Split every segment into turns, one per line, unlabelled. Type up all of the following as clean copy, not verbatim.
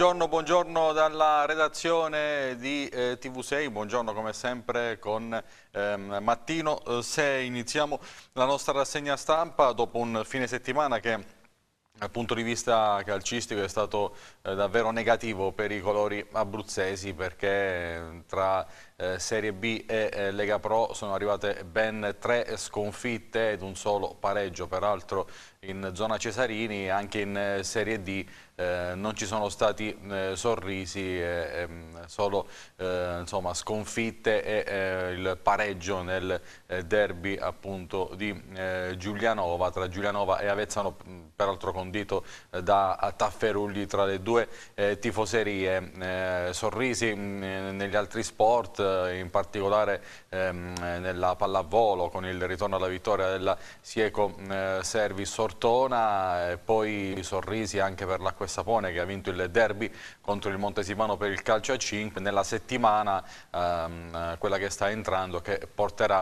buongiorno dalla redazione di TV6, buongiorno come sempre con Mattino 6. Iniziamo la nostra rassegna stampa dopo un fine settimana che dal punto di vista calcistico è stato davvero negativo per i colori abruzzesi, perché tra Serie B e Lega Pro sono arrivate ben 3 sconfitte ed un solo pareggio. Peraltro in zona Cesarini, anche in Serie D, non ci sono stati sorrisi, solo insomma, sconfitte e il pareggio nel derby appunto di Giulianova, tra Giulianova e Avezzano, peraltro condito da Tafferugli tra le due tifoserie. Sorrisi negli altri sport, in particolare nella pallavolo con il ritorno alla vittoria della Sieco Service Ortona, e poi sorrisi anche per l'Acqua Sapone, che ha vinto il derby contro il Montesimano per il calcio a 5 nella settimana quella che sta entrando, che porterà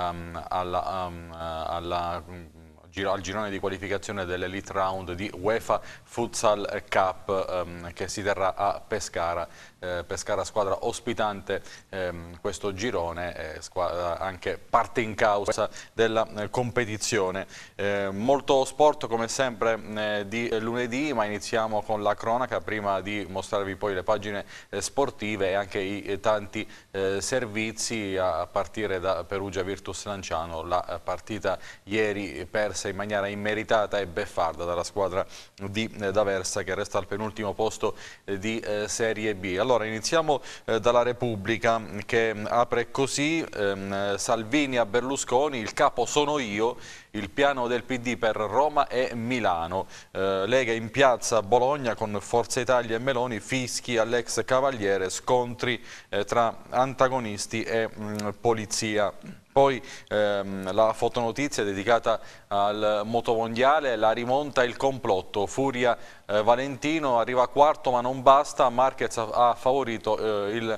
al girone di qualificazione dell'Elite Round di UEFA Futsal Cup, che si terrà a Pescara. Pescara, squadra ospitante questo girone, squadra anche parte in causa della competizione. Molto sport come sempre di lunedì, ma iniziamo con la cronaca prima di mostrarvi poi le pagine sportive e anche i tanti servizi, a partire da Perugia Virtus Lanciano. La partita ieri persa in maniera immeritata e beffarda dalla squadra di D'Aversa, che resta al penultimo posto di Serie B. Allora iniziamo dalla Repubblica, che apre così: Salvini a Berlusconi, il capo sono io, il piano del PD per Roma e Milano. Lega in piazza a Bologna con Forza Italia e Meloni, fischi all'ex Cavaliere, scontri tra antagonisti e polizia. Poi la fotonotizia dedicata al motomondiale, la rimonta e il complotto. Furia Valentino arriva quarto ma non basta, Marquez ha favorito il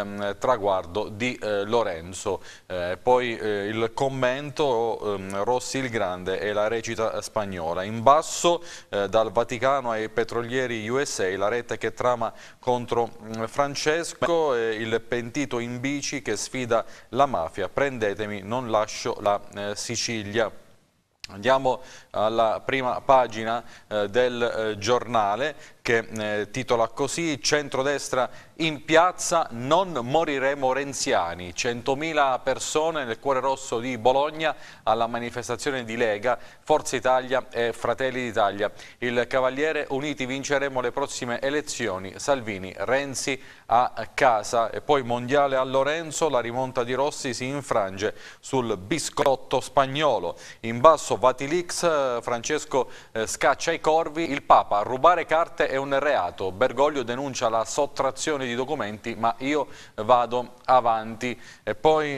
traguardo di Lorenzo. Poi il commento, Rossi il Grande e la recita spagnola. In basso dal Vaticano ai petrolieri USA, la rete che trama contro Francesco, il pentito in bici che sfida la mafia, prendetemi, non lascio la Sicilia. Andiamo alla prima pagina del giornale, che titola così: centrodestra in piazza, non moriremo renziani. 100.000 persone nel cuore rosso di Bologna alla manifestazione di Lega, Forza Italia e Fratelli d'Italia. Il Cavaliere, uniti vinceremo le prossime elezioni. Salvini, Renzi a casa. E poi mondiale a Lorenzo, la rimonta di Rossi si infrange sul biscotto spagnolo. In basso Vatilix, Francesco scaccia i corvi, il Papa, rubare carte è un reato, Bergoglio denuncia la sottrazione di documenti, ma io vado avanti. E poi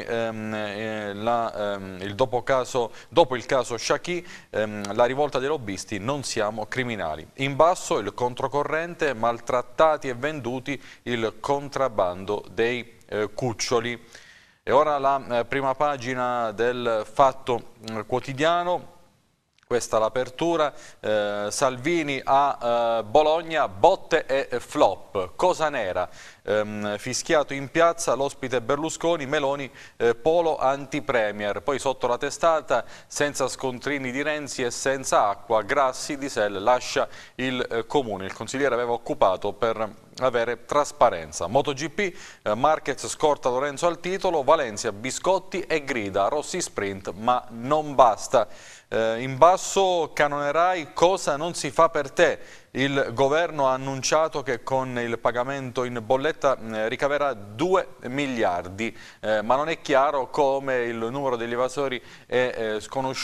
dopo il caso Sciacchi, la rivolta dei lobbisti, non siamo criminali. In basso il controcorrente, maltrattati e venduti, il contrabbando dei cuccioli. E ora la prima pagina del Fatto Quotidiano. Questa l'apertura, Salvini a Bologna, botte e flop, cosa nera, fischiato in piazza l'ospite Berlusconi, Meloni, polo anti-premier. Poi sotto la testata, senza scontrini di Renzi e senza acqua, Grassi di Sel lascia il comune. Il consigliere aveva occupato per avere trasparenza. MotoGP, Marquez scorta Lorenzo al titolo, Valencia, biscotti e grida, Rossi sprint, ma non basta. In basso canonerai, cosa non si fa per te? Il governo ha annunciato che con il pagamento in bolletta ricaverà 2 miliardi, ma non è chiaro come il numero degli evasori è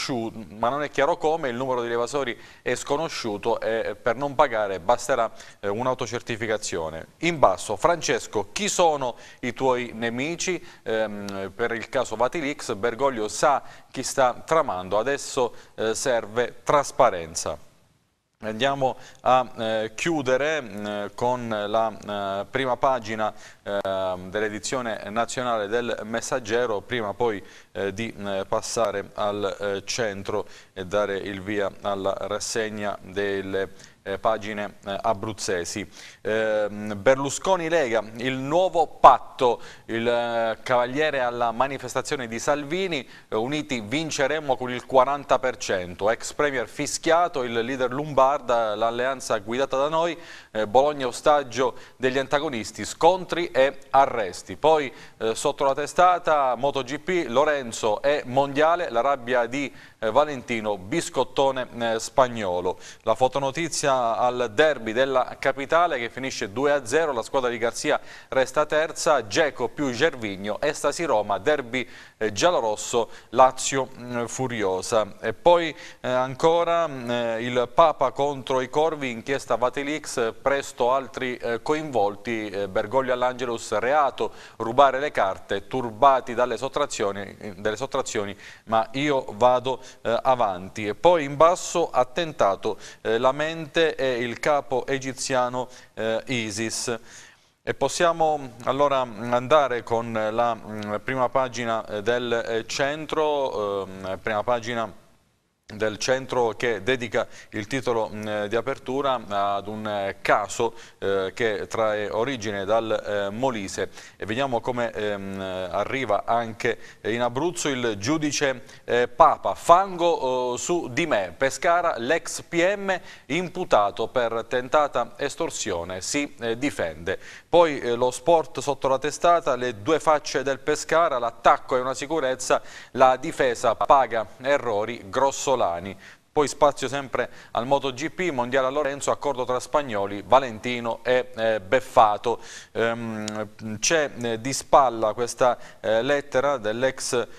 sconosciuto, e per non pagare basterà un'autocertificazione. In basso Francesco, chi sono i tuoi nemici? Per il caso Vatilix, Bergoglio sa chi sta tramando, adesso serve trasparenza. Andiamo a chiudere con la prima pagina dell'edizione nazionale del Messaggero, prima poi di passare al centro e dare il via alla rassegna delle pagine abruzzesi. Berlusconi Lega, il nuovo patto, il cavaliere alla manifestazione di Salvini, uniti vinceremmo con il 40%, ex premier fischiato, il leader Lombarda, l'alleanza guidata da noi, Bologna ostaggio degli antagonisti, scontri e arresti. Poi sotto la testata MotoGP, Lorenzo e Mondiale, la rabbia di Valentino, biscottone spagnolo. La fotonotizia al derby della capitale che finisce 2-0, la squadra di Garzia resta terza, Geco più Gervigno, Estasi Roma, derby giallorosso, Lazio furiosa. E poi ancora il Papa contro i corvi, inchiesta Vatilix, presto altri coinvolti, Bergoglio all'Angelus, reato, rubare le carte, turbati dalle sottrazioni, ma io vado avanti. E poi in basso, attentato, la mente e il capo egiziano ISIS. E possiamo allora andare con la prima pagina del centro, che dedica il titolo di apertura ad un caso che trae origine dal Molise, e vediamo come arriva anche in Abruzzo. Il giudice Papa, fango su di me, Pescara, l'ex PM imputato per tentata estorsione si difende. Poi lo sport sotto la testata, le due facce del Pescara, l'attacco è una sicurezza, la difesa paga errori grossolani. Poi spazio sempre al MotoGP, Mondiale a Lorenzo, accordo tra spagnoli, Valentino e Beffato. C'è di spalla questa lettera dell'ex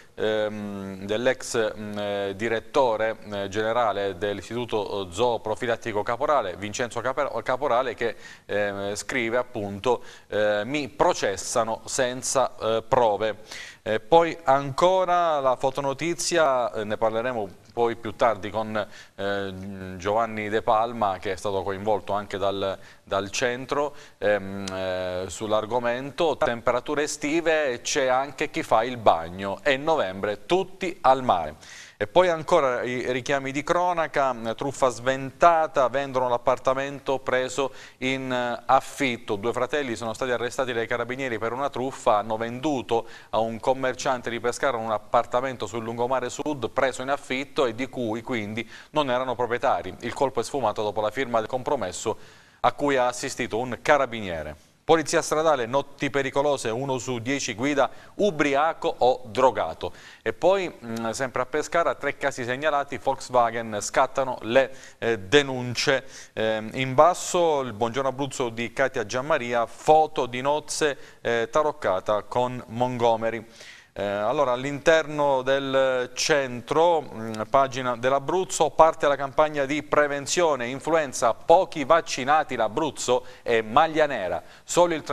direttore generale dell'Istituto Zooprofilattico Caporale, Vincenzo Caporale, che scrive appunto mi processano senza prove. Poi ancora la fotonotizia, ne parleremo poi più tardi con Giovanni De Palma, che è stato coinvolto anche dal centro sull'argomento. Temperature estive, c'è anche chi fa il bagno, è novembre, tutti al mare. E poi ancora i richiami di cronaca, truffa sventata, vendono l'appartamento preso in affitto. Due fratelli sono stati arrestati dai carabinieri per una truffa, hanno venduto a un commerciante di Pescara un appartamento sul lungomare sud preso in affitto e di cui quindi non erano proprietari. Il colpo è sfumato dopo la firma del compromesso a cui ha assistito un carabiniere. Polizia stradale, notti pericolose, 1 su 10 guida ubriaco o drogato. E poi, sempre a Pescara, 3 casi segnalati, Volkswagen, scattano le denunce. In basso, il Buongiorno Abruzzo di Katia Gianmaria, foto di nozze taroccata con Montgomery. Allora, all'interno del centro, pagina dell'Abruzzo, parte la campagna di prevenzione influenza, pochi vaccinati, l'Abruzzo è maglia nera, solo il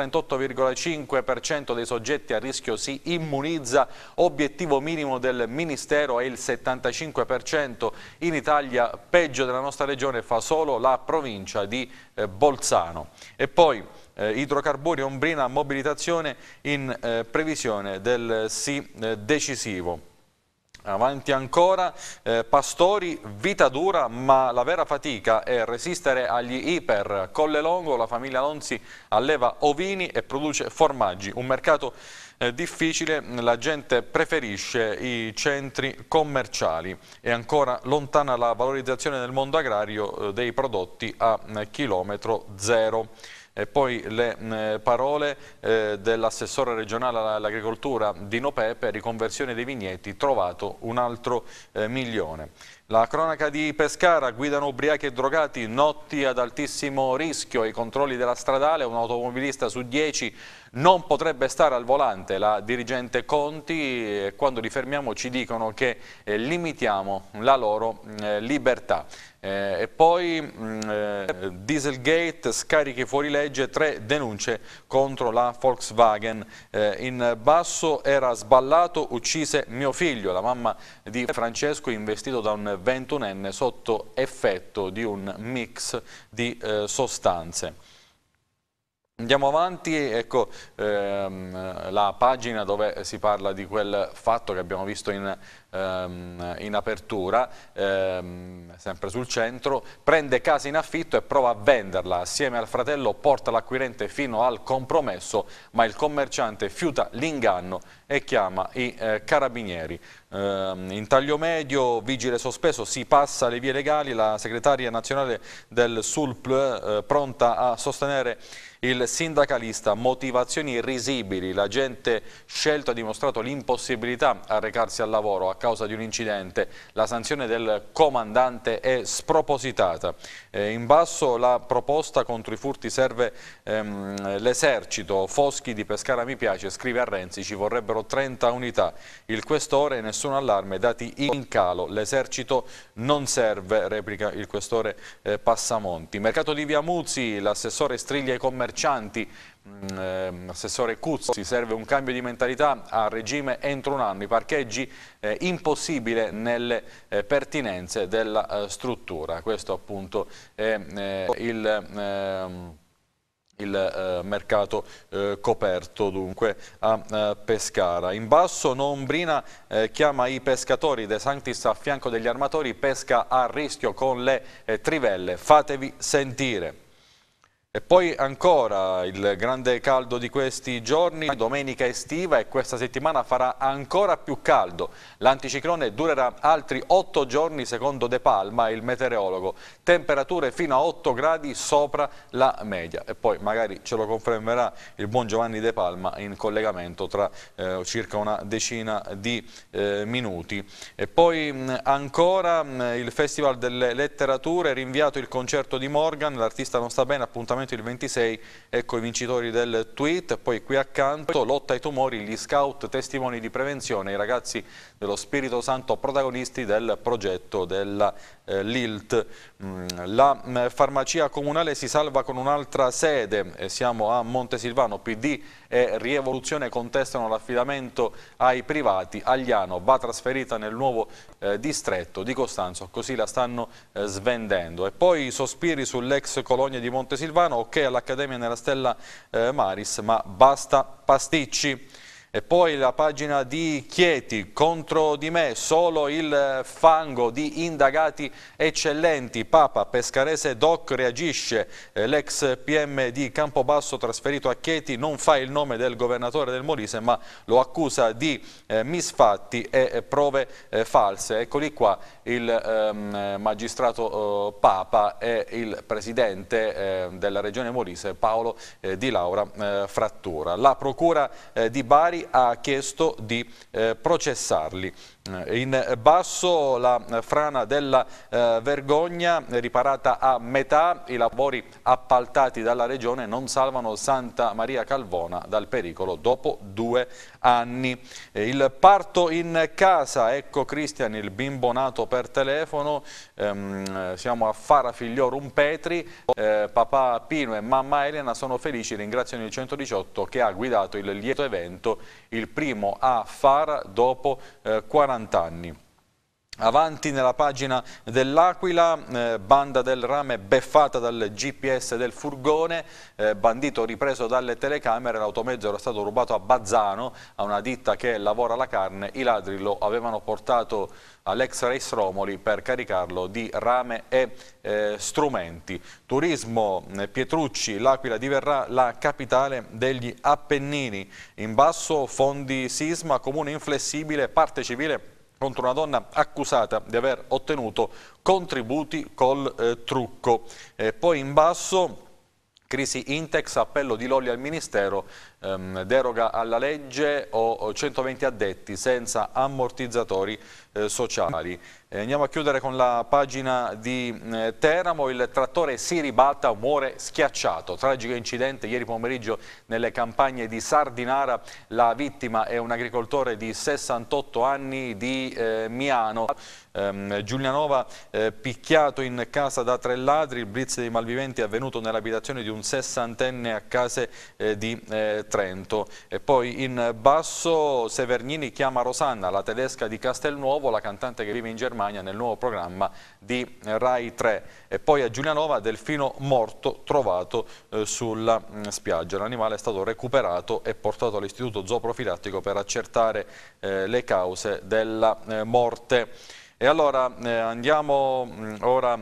38,5% dei soggetti a rischio si immunizza, obiettivo minimo del Ministero è il 75%, in Italia peggio della nostra regione fa solo la provincia di Bolzano. E poi idrocarburi, Ombrina, mobilitazione in previsione del sì decisivo. Avanti ancora, Pastori, vita dura, ma la vera fatica è resistere agli iper. Collelongo, la famiglia Lonzi alleva ovini e produce formaggi. Un mercato difficile, la gente preferisce i centri commerciali. E ancora lontana la valorizzazione nel mondo agrario dei prodotti a chilometro zero. E poi le parole dell'assessore regionale all'agricoltura Dino Pepe, riconversione dei vigneti, trovato un altro milione. La cronaca di Pescara, guidano ubriachi e drogati, notti ad altissimo rischio, i controlli della stradale, un automobilista su 10 non potrebbe stare al volante, la dirigente Conti, quando li fermiamo ci dicono che limitiamo la loro libertà. E poi Dieselgate, scarichi fuori legge, 3 denunce contro la Volkswagen. In basso, era sballato, uccise mio figlio, la mamma di Francesco investito da un 21enne sotto effetto di un mix di sostanze. Andiamo avanti, ecco la pagina dove si parla di quel fatto che abbiamo visto in apertura, sempre sul centro: prende casa in affitto e prova a venderla, assieme al fratello porta l'acquirente fino al compromesso, ma il commerciante fiuta l'inganno e chiama i carabinieri. In taglio medio, vigile sospeso, si passa le vie legali, la segretaria nazionale del SULP pronta a sostenere il sindacalista, motivazioni risibili, l'agente scelto ha dimostrato l'impossibilità a recarsi al lavoro a causa di un incidente, la sanzione del comandante è spropositata. In basso la proposta contro i furti serve l'esercito, Foschi di Pescara mi piace, scrive a Renzi, ci vorrebbero 30 unità, il questore nessun allarme, dati in calo, l'esercito non serve, replica il questore Passamonti. Mercato di Via Muzzi, l'assessore striglia i commercianti, assessore Cuzzi, serve un cambio di mentalità a regime entro un anno, i parcheggi impossibile nelle pertinenze della struttura. Questo appunto è il mercato coperto dunque a Pescara. In basso Nombrina chiama i pescatori, De Sanctis a fianco degli armatori, pesca a rischio con le trivelle, fatevi sentire. E poi ancora il grande caldo di questi giorni, domenica estiva e questa settimana farà ancora più caldo. L'anticiclone durerà altri 8 giorni secondo De Palma, il meteorologo. Temperature fino a 8 gradi sopra la media. E poi magari ce lo confermerà il buon Giovanni De Palma in collegamento tra circa una decina di minuti. E poi ancora il Festival delle Letterature, rinviato il concerto di Morgan, l'artista non sta bene, appuntamento il 26, ecco i vincitori del tweet. Poi qui accanto, lotta ai tumori, gli scout testimoni di prevenzione, i ragazzi dello Spirito Santo protagonisti del progetto della LILT. La farmacia comunale si salva con un'altra sede, siamo a Montesilvano, PD e Rievoluzione contestano l'affidamento ai privati, Agliano va trasferita nel nuovo distretto di Costanzo, così la stanno svendendo. E poi sospiri sull'ex colonia di Montesilvano, ok all'Accademia nella Stella Maris, ma basta pasticci. E poi la pagina di Chieti, contro di me solo il fango di indagati eccellenti, Papa pescarese doc reagisce, l'ex PM di Campobasso trasferito a Chieti non fa il nome del governatore del Molise ma lo accusa di misfatti e prove false. Eccoli qua il magistrato Papa e il presidente della regione Molise Paolo Di Laura Frattura. La procura di Bari ha chiesto di processarli. In basso la frana della Vergogna riparata a metà, i lavori appaltati dalla regione non salvano Santa Maria Calvona dal pericolo dopo 2 anni. Il parto in casa, ecco Cristian, il bimbo nato per telefono, siamo a Fara Figliorum Petri, papà Pino e mamma Elena sono felici, ringraziano il 118 che ha guidato il lieto evento, il primo a Fara dopo 40 anni. Avanti nella pagina dell'Aquila, banda del rame beffata dal GPS del furgone, bandito ripreso dalle telecamere, l'automezzo era stato rubato a Bazzano, a una ditta che lavora la carne, i ladri lo avevano portato all'ex Race Romoli per caricarlo di rame e strumenti. Turismo, Pietrucci, l'Aquila diverrà la capitale degli Appennini. In basso fondi sisma, comune inflessibile, parte civile contro una donna accusata di aver ottenuto contributi col trucco. Poi in basso crisi Intex, appello di Lolli al Ministero, deroga alla legge o 120 addetti senza ammortizzatori sociali. Andiamo a chiudere con la pagina di Teramo, il trattore si ribalta, muore schiacciato, tragico incidente ieri pomeriggio nelle campagne di Sardinara, la vittima è un agricoltore di 68 anni di Miano. Giulianova picchiato in casa da 3 ladri, il blitz dei malviventi è avvenuto nell'abitazione di un 60enne a case di Trento. E poi in basso Severnini chiama Rosanna, la tedesca di Castelnuovo, la cantante che vive in Germania, nel nuovo programma di Rai 3. E poi a Giulianova delfino morto trovato sulla spiaggia. L'animale è stato recuperato e portato all'istituto zooprofilattico per accertare le cause della morte. E allora andiamo ora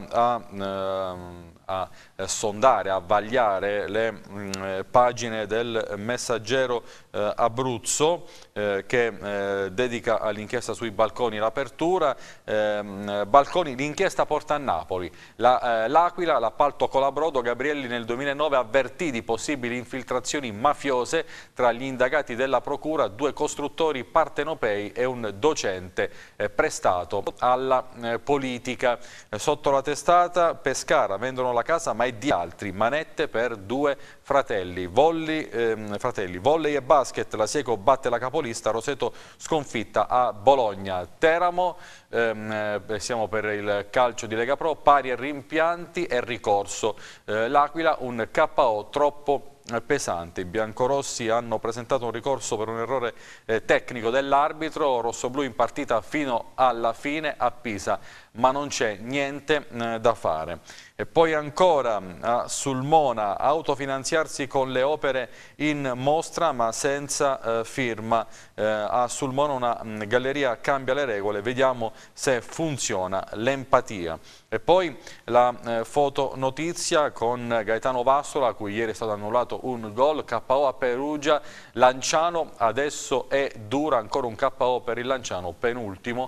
a sondare, a vagliare le pagine del Messaggero Abruzzo che dedica all'inchiesta sui balconi l'apertura. Balconi, l'inchiesta porta a Napoli. L'Aquila, l'appalto Colabrodo, Gabrielli nel 2009 avvertì di possibili infiltrazioni mafiose tra gli indagati della procura, 2 costruttori partenopei e un docente prestato alla politica. Sotto la testata Pescara, vendono la casa ma è di altri, manette per 2 fratelli. Volley e basket, la Sieco batte la capolista, Roseto sconfitta a Bologna. Teramo, siamo per il calcio di Lega Pro, pari e rimpianti e ricorso. L'Aquila, un KO troppo pesante. I biancorossi hanno presentato un ricorso per un errore tecnico dell'arbitro, rossoblù in partita fino alla fine a Pisa, ma non c'è niente da fare. E poi ancora a Sulmona, autofinanziarsi con le opere in mostra ma senza firma. A Sulmona una galleria cambia le regole, vediamo se funziona l'empatia. E poi la fotonotizia con Gaetano Vassola, a cui ieri è stato annullato un gol, KO a Perugia, Lanciano adesso è dura, ancora un KO per il Lanciano, penultimo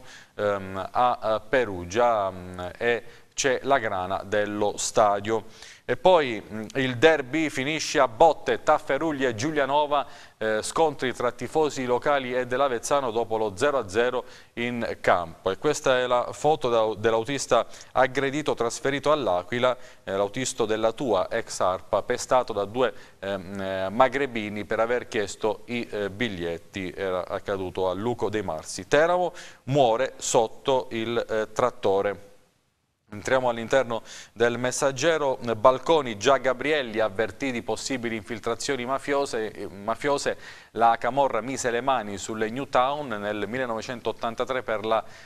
a Perugia, e c'è la grana dello stadio. E poi il derby finisce a botte, Tafferugli e Giulianova, scontri tra tifosi locali e dell'Avezzano dopo lo 0-0 in campo. E questa è la foto dell'autista aggredito trasferito all'Aquila, l'autista della Tua, ex ARPA, pestato da 2 magrebini per aver chiesto i biglietti. Era accaduto a Luco dei Marsi. Teramo muore sotto il trattore. Entriamo all'interno del Messaggero, balconi, già Gabrielli avvertì di possibili infiltrazioni mafiose, la Camorra mise le mani sulle Newtown nel 1983 per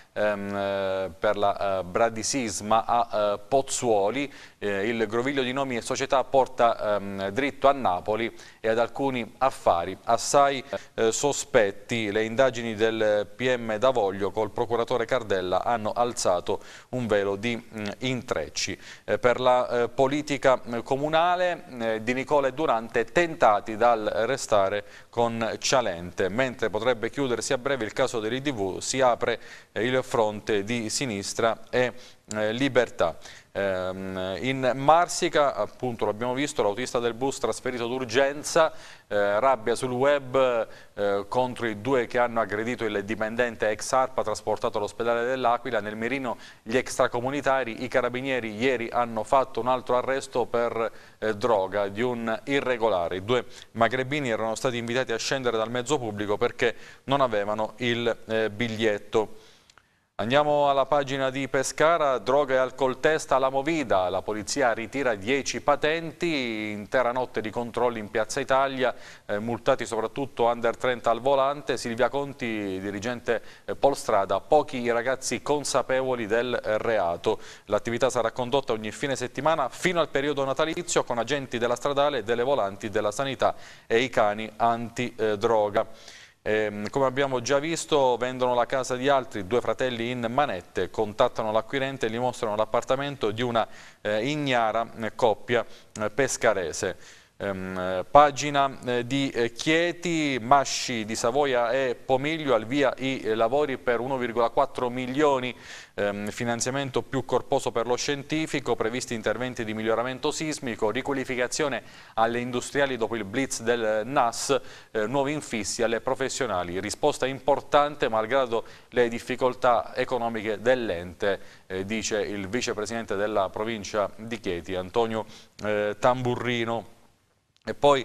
la bradisisma a Pozzuoli. Il groviglio di nomi e società porta dritto a Napoli e ad alcuni affari assai sospetti. Le indagini del PM D'Avoglio col procuratore Cardella hanno alzato un velo di intrecci. Per la politica comunale, Di Nicola e Durante tentati dal restare con Cialente. Mentre potrebbe chiudersi a breve il caso dell'IDV, si apre il fronte di Sinistra e Libertà. In Marsica, appunto l'abbiamo visto, l'autista del bus trasferito d'urgenza, rabbia sul web contro i 2 che hanno aggredito il dipendente ex ARPA trasportato all'ospedale dell'Aquila. Nel mirino gli extracomunitari, i carabinieri ieri hanno fatto un altro arresto per droga di un irregolare. I 2 magrebini erano stati invitati a scendere dal mezzo pubblico perché non avevano il biglietto. Andiamo alla pagina di Pescara, droga e alcol test alla Movida, la polizia ritira 10 patenti, intera notte di controlli in Piazza Italia, multati soprattutto under 30 al volante. Silvia Conti, dirigente Polstrada, pochi i ragazzi consapevoli del reato. L'attività sarà condotta ogni fine settimana fino al periodo natalizio con agenti della stradale, delle volanti, della sanità e i cani antidroga. Come abbiamo già visto, vendono la casa di altri, 2 fratelli in manette, contattano l'acquirente e gli mostrano l'appartamento di una ignara coppia pescarese. Pagina di Chieti, Masci di Savoia e Pomiglio, al via i lavori per 1,4 milioni, finanziamento più corposo per lo scientifico, previsti interventi di miglioramento sismico, riqualificazione alle industriali dopo il blitz del NAS, nuovi infissi alle professionali, risposta importante malgrado le difficoltà economiche dell'ente, dice il vicepresidente della provincia di Chieti, Antonio Tamburrino. E poi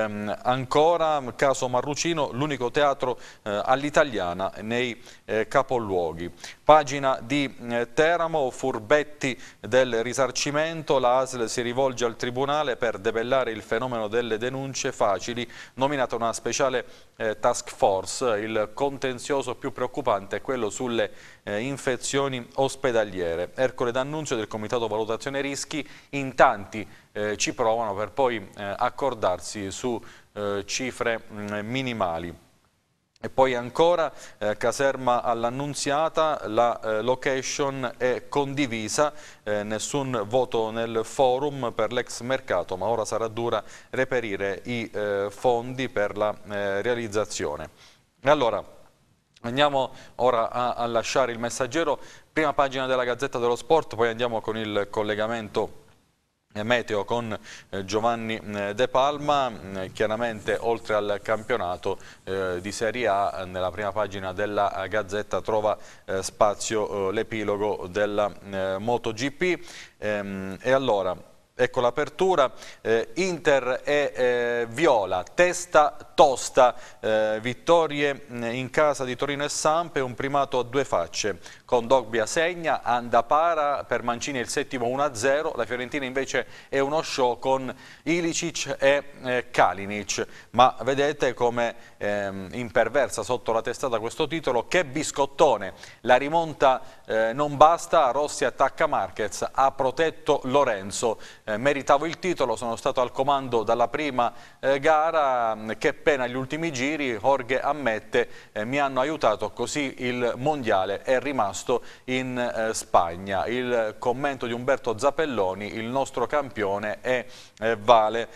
ancora, caso Marrucino, l'unico teatro all'italiana nei capoluoghi. Pagina di Teramo, furbetti del risarcimento, la ASL si rivolge al Tribunale per debellare il fenomeno delle denunce facili, nominata una speciale task force. Il contenzioso più preoccupante è quello sulle infezioni ospedaliere. Ercole D'Annunzio del Comitato Valutazione Rischi, in tanti ci provano per poi accordarsi su cifre minimali. E poi ancora, caserma all'Annunziata, la location è condivisa, nessun voto nel forum per l'ex mercato, ma ora sarà dura reperire i fondi per la realizzazione. E allora, andiamo ora a lasciare il Messaggero, prima pagina della Gazzetta dello Sport, poi andiamo con il collegamento meteo con Giovanni De Palma. Chiaramente oltre al campionato di Serie A, nella prima pagina della Gazzetta trova spazio l'epilogo della MotoGP. E allora, ecco l'apertura, Inter e Viola, testa tosta, vittorie in casa di Torino e Samp e un primato a due facce. Kondogbia segna, Andapara, per Mancini il settimo 1-0, la Fiorentina invece è uno show con Ilicic e Kalinic, ma vedete come imperversa sotto la testata questo titolo, che biscottone, la rimonta non basta, Rossi attacca Marquez, ha protetto Lorenzo. Meritavo il titolo, sono stato al comando dalla prima gara, che pena gli ultimi giri, Jorge ammette, mi hanno aiutato, così il mondiale è rimasto in Spagna. Il commento di Umberto Zappelloni, il nostro campione è Vale.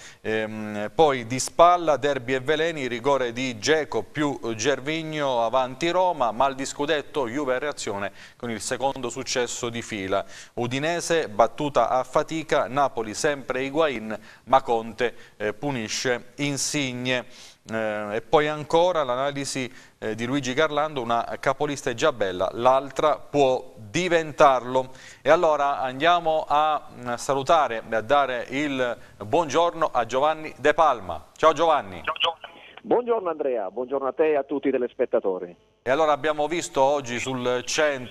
Poi di spalla, derby e veleni, rigore di Dzeko più Gervinho, avanti Roma, mal di scudetto, Juve a reazione con il secondo successo di fila. Udinese battuta a fatica, Napoli sempre Higuain, ma Conte punisce Insigne. E poi ancora l'analisi di Luigi Garlando, una capolista è già bella, l'altra può diventarlo. E allora andiamo a salutare e a dare il buongiorno a Giovanni De Palma. Ciao Giovanni.
Ciao Giovanni. Buongiorno Andrea, buongiorno a te e a tutti i telespettatori.
E allora abbiamo visto oggi sul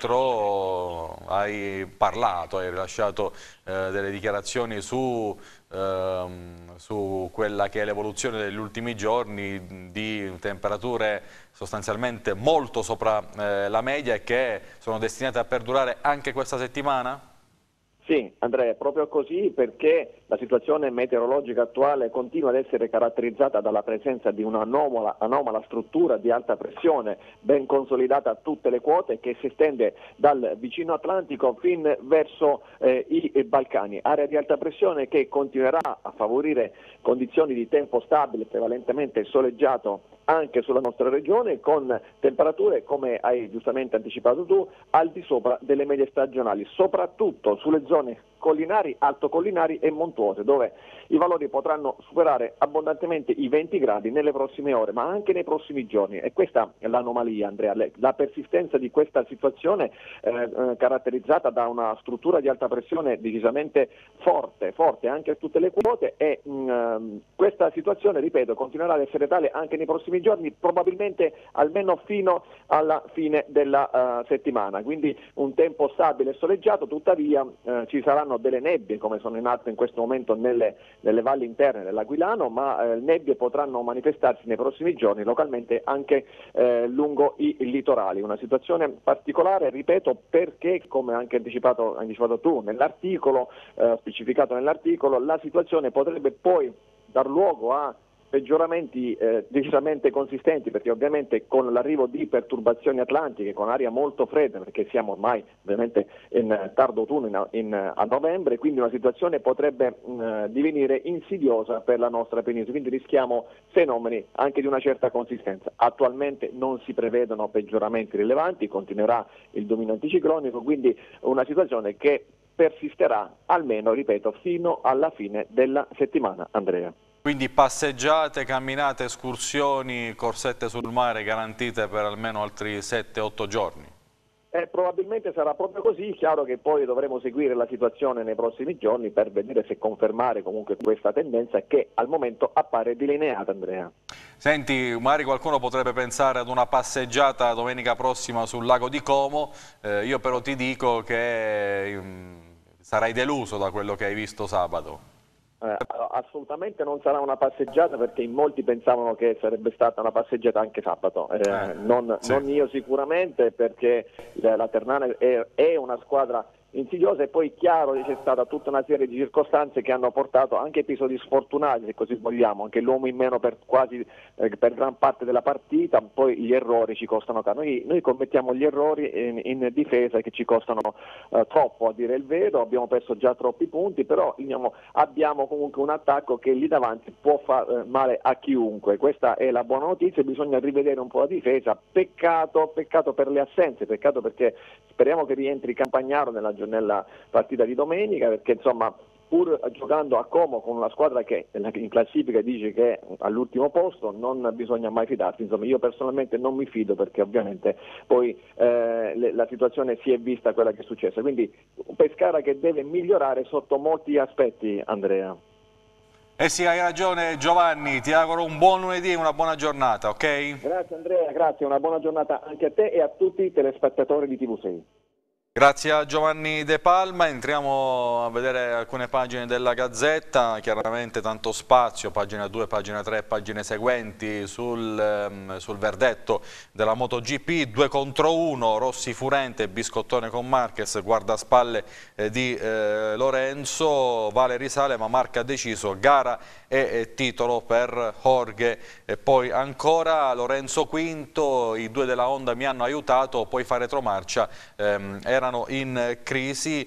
centro, hai parlato, hai rilasciato delle dichiarazioni su quella che è l'evoluzione degli ultimi giorni, di temperature sostanzialmente molto sopra la media e che sono destinate a perdurare anche questa settimana?
Sì, Andrea, è proprio così, perché la situazione meteorologica attuale continua ad essere caratterizzata dalla presenza di un'anomala struttura di alta pressione ben consolidata a tutte le quote, che si estende dal vicino Atlantico fin verso i Balcani. Area di alta pressione che continuerà a favorire condizioni di tempo stabile, prevalentemente soleggiato anche sulla nostra regione, con temperature, come hai giustamente anticipato tu, al di sopra delle medie stagionali, soprattutto sulle zone collinari, altocollinari e montuose, dove i valori potranno superare abbondantemente i 20 gradi nelle prossime ore, ma anche nei prossimi giorni. E questa è l'anomalia, Andrea, la persistenza di questa situazione caratterizzata da una struttura di alta pressione decisamente forte anche a tutte le quote, e questa situazione, ripeto, continuerà ad essere tale anche nei prossimi giorni, probabilmente almeno fino alla fine della settimana. Quindi un tempo stabile e soleggiato, tuttavia ci saranno delle nebbie, come sono in atto in questo momento nelle valli interne dell'Aquilano, ma nebbie potranno manifestarsi nei prossimi giorni localmente anche lungo i litorali. Una situazione particolare, ripeto, perché, come anche anticipato tu nell'articolo, specificato nell'articolo, la situazione potrebbe poi dar luogo a peggioramenti decisamente consistenti, perché ovviamente con l'arrivo di perturbazioni atlantiche, con aria molto fredda, perché siamo ormai ovviamente in tardo autunno, a novembre, quindi una situazione potrebbe divenire insidiosa per la nostra penisola, quindi rischiamo fenomeni anche di una certa consistenza. Attualmente non si prevedono peggioramenti rilevanti, continuerà il dominio anticiclonico, quindi una situazione che persisterà almeno, ripeto, fino alla fine della settimana, Andrea.
Quindi passeggiate, camminate, escursioni, corsette sul mare garantite per almeno altri 7-8 giorni?
Probabilmente sarà proprio così, chiaro che poi dovremo seguire la situazione nei prossimi giorni per vedere se confermare comunque questa tendenza che al momento appare delineata, Andrea.
Senti, magari qualcuno potrebbe pensare ad una passeggiata domenica prossima sul lago di Como, io però ti dico che sarai deluso da quello che hai visto sabato.
Assolutamente non sarà una passeggiata, perché in molti pensavano che sarebbe stata una passeggiata anche sabato, non io sicuramente, perché la Ternana è una squadra insidiosa, e poi chiaro che c'è stata tutta una serie di circostanze che hanno portato anche episodi sfortunati, se così vogliamo, anche l'uomo in meno per per gran parte della partita, poi gli errori ci costano caro. Noi commettiamo gli errori in difesa che ci costano troppo, a dire il vero, abbiamo perso già troppi punti, però abbiamo comunque un attacco che lì davanti può far male a chiunque. Questa è la buona notizia, bisogna rivedere un po' la difesa, peccato per le assenze, peccato perché speriamo che rientri Campagnaro nella partita di domenica, perché insomma pur giocando a Como con una squadra che in classifica dice che è all'ultimo posto, non bisogna mai fidarsi. Insomma, io personalmente non mi fido, perché ovviamente poi la situazione si è vista quella che è successa, quindi Pescara che deve migliorare sotto molti aspetti, Andrea.
Eh sì, hai ragione Giovanni, ti auguro un buon lunedì e una buona giornata, ok?
Grazie Andrea, grazie, una buona giornata anche a te e a tutti i telespettatori di TV6.
Grazie a Giovanni De Palma, entriamo a vedere alcune pagine della Gazzetta, chiaramente tanto spazio, pagina 2, pagina 3, pagine seguenti sul verdetto della MotoGP, 2 contro 1, Rossi furente, biscottone con Marquez, guardaspalle di Lorenzo, Vale risale ma Marca ha deciso, gara e titolo per Jorge, e poi ancora Lorenzo quinto, i 2 della Honda mi hanno aiutato, poi fa retromarcia, erano in crisi,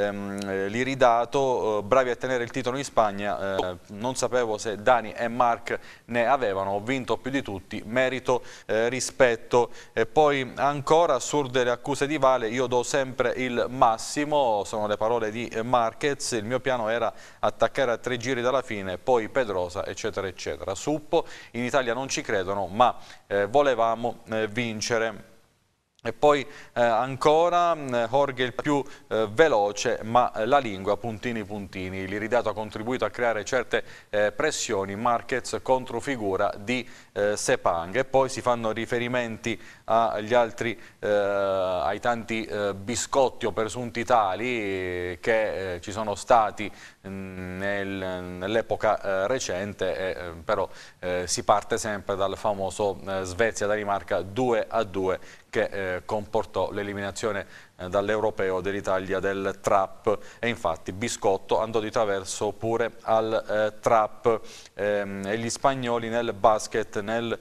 l'Iridato, bravi a tenere il titolo in Spagna, non sapevo se Dani e Marc ne avevano, ho vinto più di tutti, merito, rispetto. E poi ancora assurde le accuse di Vale, io do sempre il massimo, sono le parole di Marquez, il mio piano era attaccare a 3 giri dalla fine, poi Pedrosa, eccetera eccetera. Suppo, in Italia non ci credono, ma volevamo vincere. E poi ancora Jorge il più veloce, ma la lingua puntini puntini. L'Iridato ha contribuito a creare certe pressioni, Marquez controfigura di Sepang. E poi si fanno riferimenti agli altri, ai tanti biscotti o presunti tali che ci sono stati nell'epoca recente, però si parte sempre dal famoso Svezia-Danimarca 2-2 che comportò l'eliminazione dall'Europeo dell'Italia del Trap, e infatti Biscotto andò di traverso pure al Trap, e gli spagnoli nel basket nel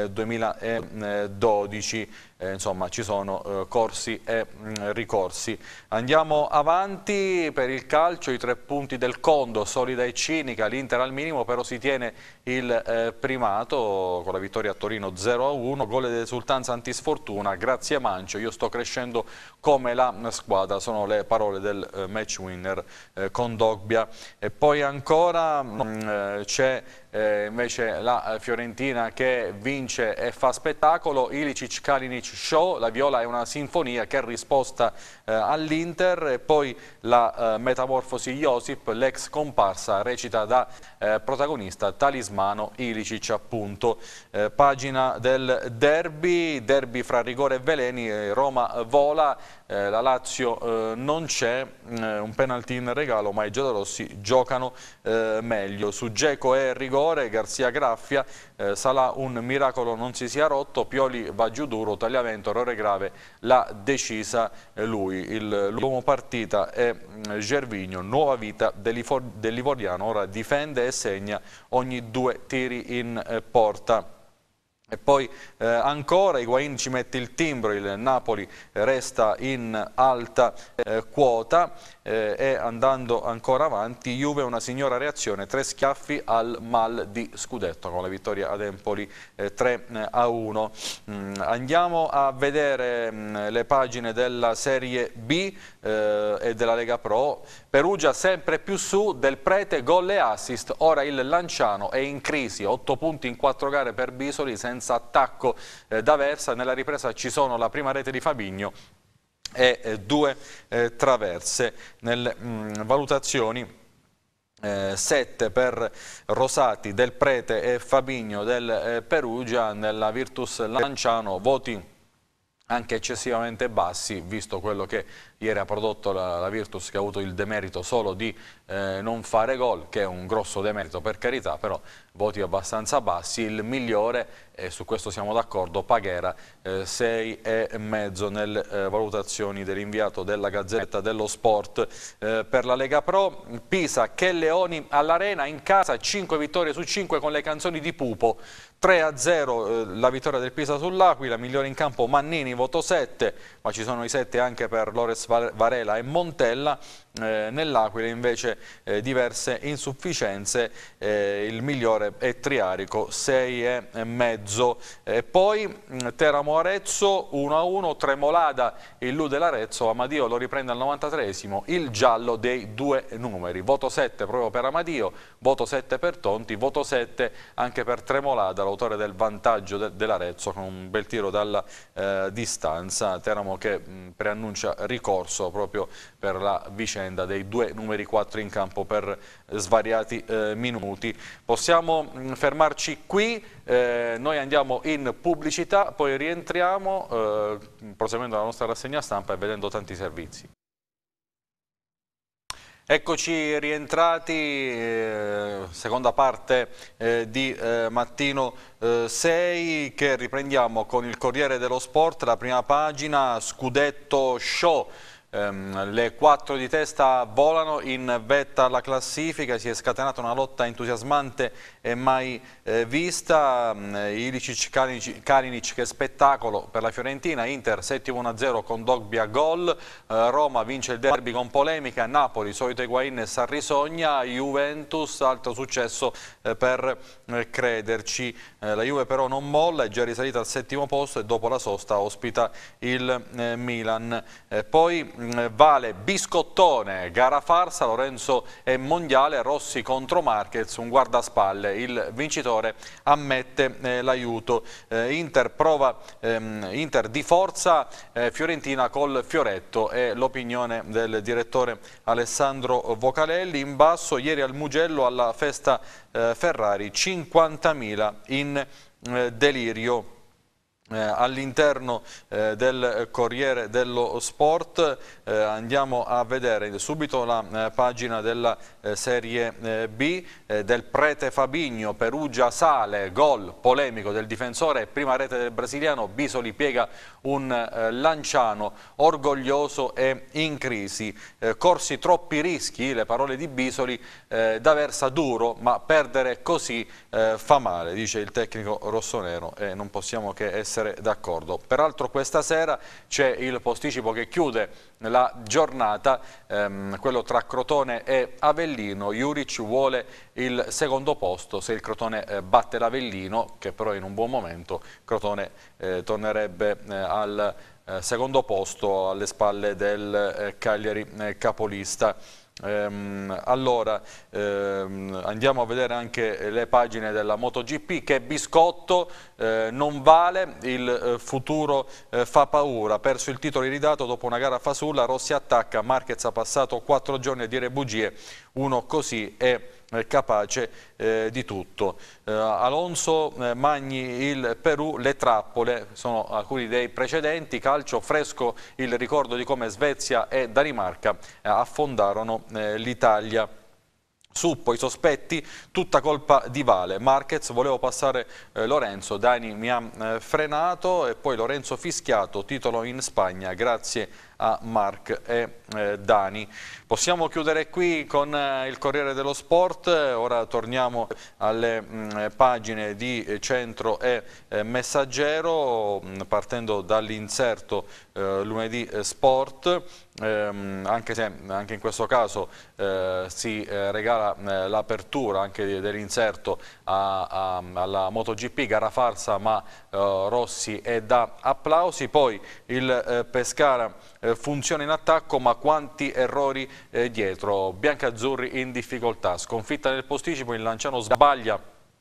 2012, insomma ci sono corsi e ricorsi. Andiamo avanti per il calcio, i 3 punti del Condo, solida e cinica, l'Inter al minimo però si tiene il primato con la vittoria a Torino 0-1, gol ed esultanza antisfortuna, grazie Mancio, io sto crescendo come la squadra, sono le parole del match winner Kondogbia. E poi ancora c'è invece la Fiorentina che vince e fa spettacolo, Ilicic Kalinic show, la viola è una sinfonia che risposta all'Inter, e poi la metamorfosi Josip, l'ex comparsa, recita da protagonista talismano Ilicic appunto. Pagina del derby fra rigore e veleni, Roma vola, la Lazio non c'è, un penalty in regalo ma i giallorossi giocano meglio. Su Dzeko è rigore, Garzia graffia, Salah un miracolo non si sia rotto, Pioli va giù duro, tagliamento, errore grave, l'ha decisa lui. L'uomo partita è Gervinho, nuova vita del Livorniano, ora difende e segna ogni 2 tiri in porta. E poi ancora Higuain ci mette il timbro, il Napoli resta in alta quota, e andando ancora avanti, Juve una signora reazione, 3 schiaffi al mal di scudetto con la vittoria ad Empoli 3-1. Andiamo a vedere le pagine della Serie B e della Lega Pro. Perugia sempre più su, Del Prete gol e assist, ora il Lanciano è in crisi, 8 punti in 4 gare per Bisoli senza attacco d'Aversa, nella ripresa ci sono la prima rete di Fabinho e 2 traverse. Nelle valutazioni 7 per Rosati, Del Prete e Fabigno del Perugia. Nella Virtus Lanciano voti anche eccessivamente bassi, visto quello che ieri ha prodotto la Virtus, che ha avuto il demerito solo di non fare gol, che è un grosso demerito per carità, però voti abbastanza bassi. Il migliore, e su questo siamo d'accordo, Paghera, 6,5 nelle valutazioni dell'inviato della Gazzetta dello Sport. Per la Lega Pro, Pisa, che Leoni all'Arena, in casa 5 vittorie su 5 con le canzoni di Pupo. 3-0 la vittoria del Pisa sull'Aquila, migliore in campo Mannini, voto 7, ma ci sono i 7 anche per Lores Varela e Montella. Nell'Aquila invece diverse insufficienze, il migliore è Triarico, 6,5. E poi Teramo Arezzo 1-1, Tremolada illude l'Arezzo, Amadio lo riprende al 93esimo, il giallo dei 2 numeri, voto 7 proprio per Amadio, voto 7 per Tonti, voto 7 anche per Tremolada, l'autore del vantaggio dell'Arezzo con un bel tiro dalla distanza. Teramo che preannuncia ricorso proprio per la vicenda dei 2 numeri 4 in campo per svariati minuti. Possiamo fermarci qui, noi andiamo in pubblicità, poi rientriamo proseguendo la nostra rassegna stampa e vedendo tanti servizi. Eccoci rientrati, seconda parte di Mattino 6, che riprendiamo con il Corriere dello Sport, la prima pagina, scudetto show. Le 4 di testa volano in vetta alla classifica, si è scatenata una lotta entusiasmante e mai vista. Ilicic, Kalinic, che spettacolo per la Fiorentina, Inter 7-1-0 con Dogbia gol, Roma vince il derby con polemica, Napoli solito Higuain e Sarrisogna, Juventus altro successo per crederci. La Juve però non molla, è già risalita al 7° posto e dopo la sosta ospita il Milan. Poi vale biscottone, gara farsa, Lorenzo è mondiale, Rossi contro Marquez, un guardaspalle, il vincitore ammette l'aiuto. Inter di forza, Fiorentina col fioretto, è l'opinione del direttore Alessandro Vocalelli. In basso, ieri al Mugello alla festa Ferrari, 50.000 in delirio. All'interno del Corriere dello Sport andiamo a vedere subito la pagina della Serie B, Del Prete Fabigno, Perugia sale, gol polemico del difensore, prima rete del brasiliano, Bisoli piega un Lanciano orgoglioso e in crisi, corsi troppi rischi, le parole di Bisoli, D'Aversa duro, ma perdere così fa male, dice il tecnico rossonero, e non possiamo che essere d'accordo. Peraltro questa sera c'è il posticipo che chiude la giornata, quello tra Crotone e Avellino. Juric vuole il secondo posto, se il Crotone batte l'Avellino, che però è in un buon momento, Crotone tornerebbe al secondo posto alle spalle del Cagliari capolista. Allora andiamo a vedere anche le pagine della MotoGP. Che biscotto, non vale, il futuro fa paura, perso il titolo iridato dopo una gara fasulla, Rossi attacca, Marquez ha passato 4 giorni a dire bugie, uno così è capace di tutto. Alonso, Magni il Perù, le trappole sono alcuni dei precedenti. Calcio, fresco il ricordo di come Svezia e Danimarca affondarono l'Italia. Suppo, i sospetti, tutta colpa di Vale, Marquez, volevo passare Lorenzo, Dani mi ha frenato, e poi Lorenzo fischiato, titolo in Spagna grazie a Marc e Dani. Possiamo chiudere qui con il Corriere dello Sport, ora torniamo alle pagine di Centro e Messaggero, partendo dall'inserto lunedì Sport, anche se anche in questo caso si regala l'apertura anche dell'inserto alla MotoGP, gara farsa ma Rossi è da applausi. Poi il Pescara funziona in attacco ma quanti errori dietro, biancazzurri in difficoltà, sconfitta nel posticipo, il Lanciano sbaglia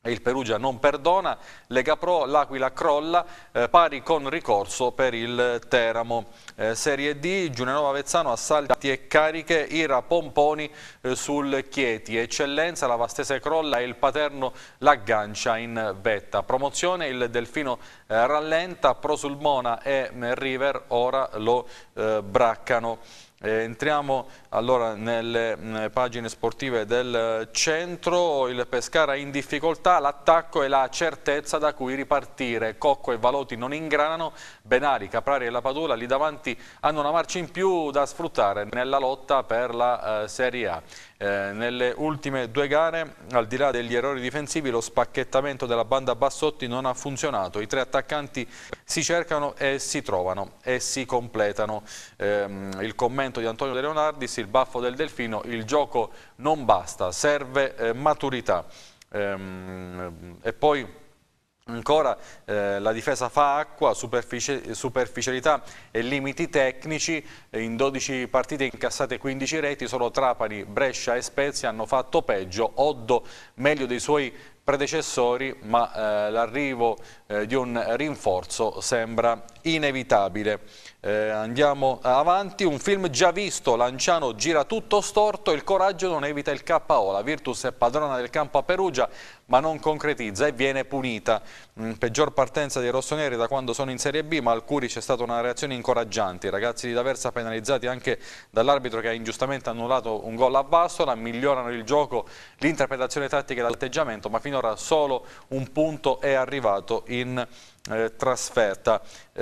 Il Perugia non perdona, Lega Pro, l'Aquila crolla, pari con ricorso per il Teramo. Serie D, Giulianova Avezzano, assalti e cariche, Ira Pomponi sul Chieti. Eccellenza, la Vastese crolla e il Paterno l'aggancia in vetta. Promozione, il Delfino rallenta, Prosulmona e River ora lo braccano. Entriamo allora nelle pagine sportive del centro. Il Pescara in difficoltà, l'attacco e la certezza da cui ripartire. Cocco e Valoti non ingranano, Benali, Caprari e La Padula lì davanti hanno una marcia in più da sfruttare nella lotta per la Serie A. Nelle ultime due gare, al di là degli errori difensivi, lo spacchettamento della banda Bassotti non ha funzionato. I tre attaccanti si cercano e si trovano e si completano. Il commento di Antonio De Leonardis, il baffo del Delfino: il gioco non basta, serve maturità. E poi ancora la difesa fa acqua, superficialità e limiti tecnici. In 12 partite incassate 15 reti, solo Trapani, Brescia e Spezia hanno fatto peggio. Oddo meglio dei suoi predecessori, ma l'arrivo di un rinforzo sembra inevitabile. Andiamo avanti, un film già visto, Lanciano gira tutto storto, il coraggio non evita il KO, la Virtus è padrona del campo a Perugia ma non concretizza e viene punita. Peggior partenza dei rossoneri da quando sono in Serie B, ma al Curi c'è stata una reazione incoraggiante. I ragazzi di D'Aversa, penalizzati anche dall'arbitro che ha ingiustamente annullato un gol a Vastola, migliorano il gioco, l'interpretazione tattica e l'atteggiamento, ma finora solo un punto è arrivato in trasferta.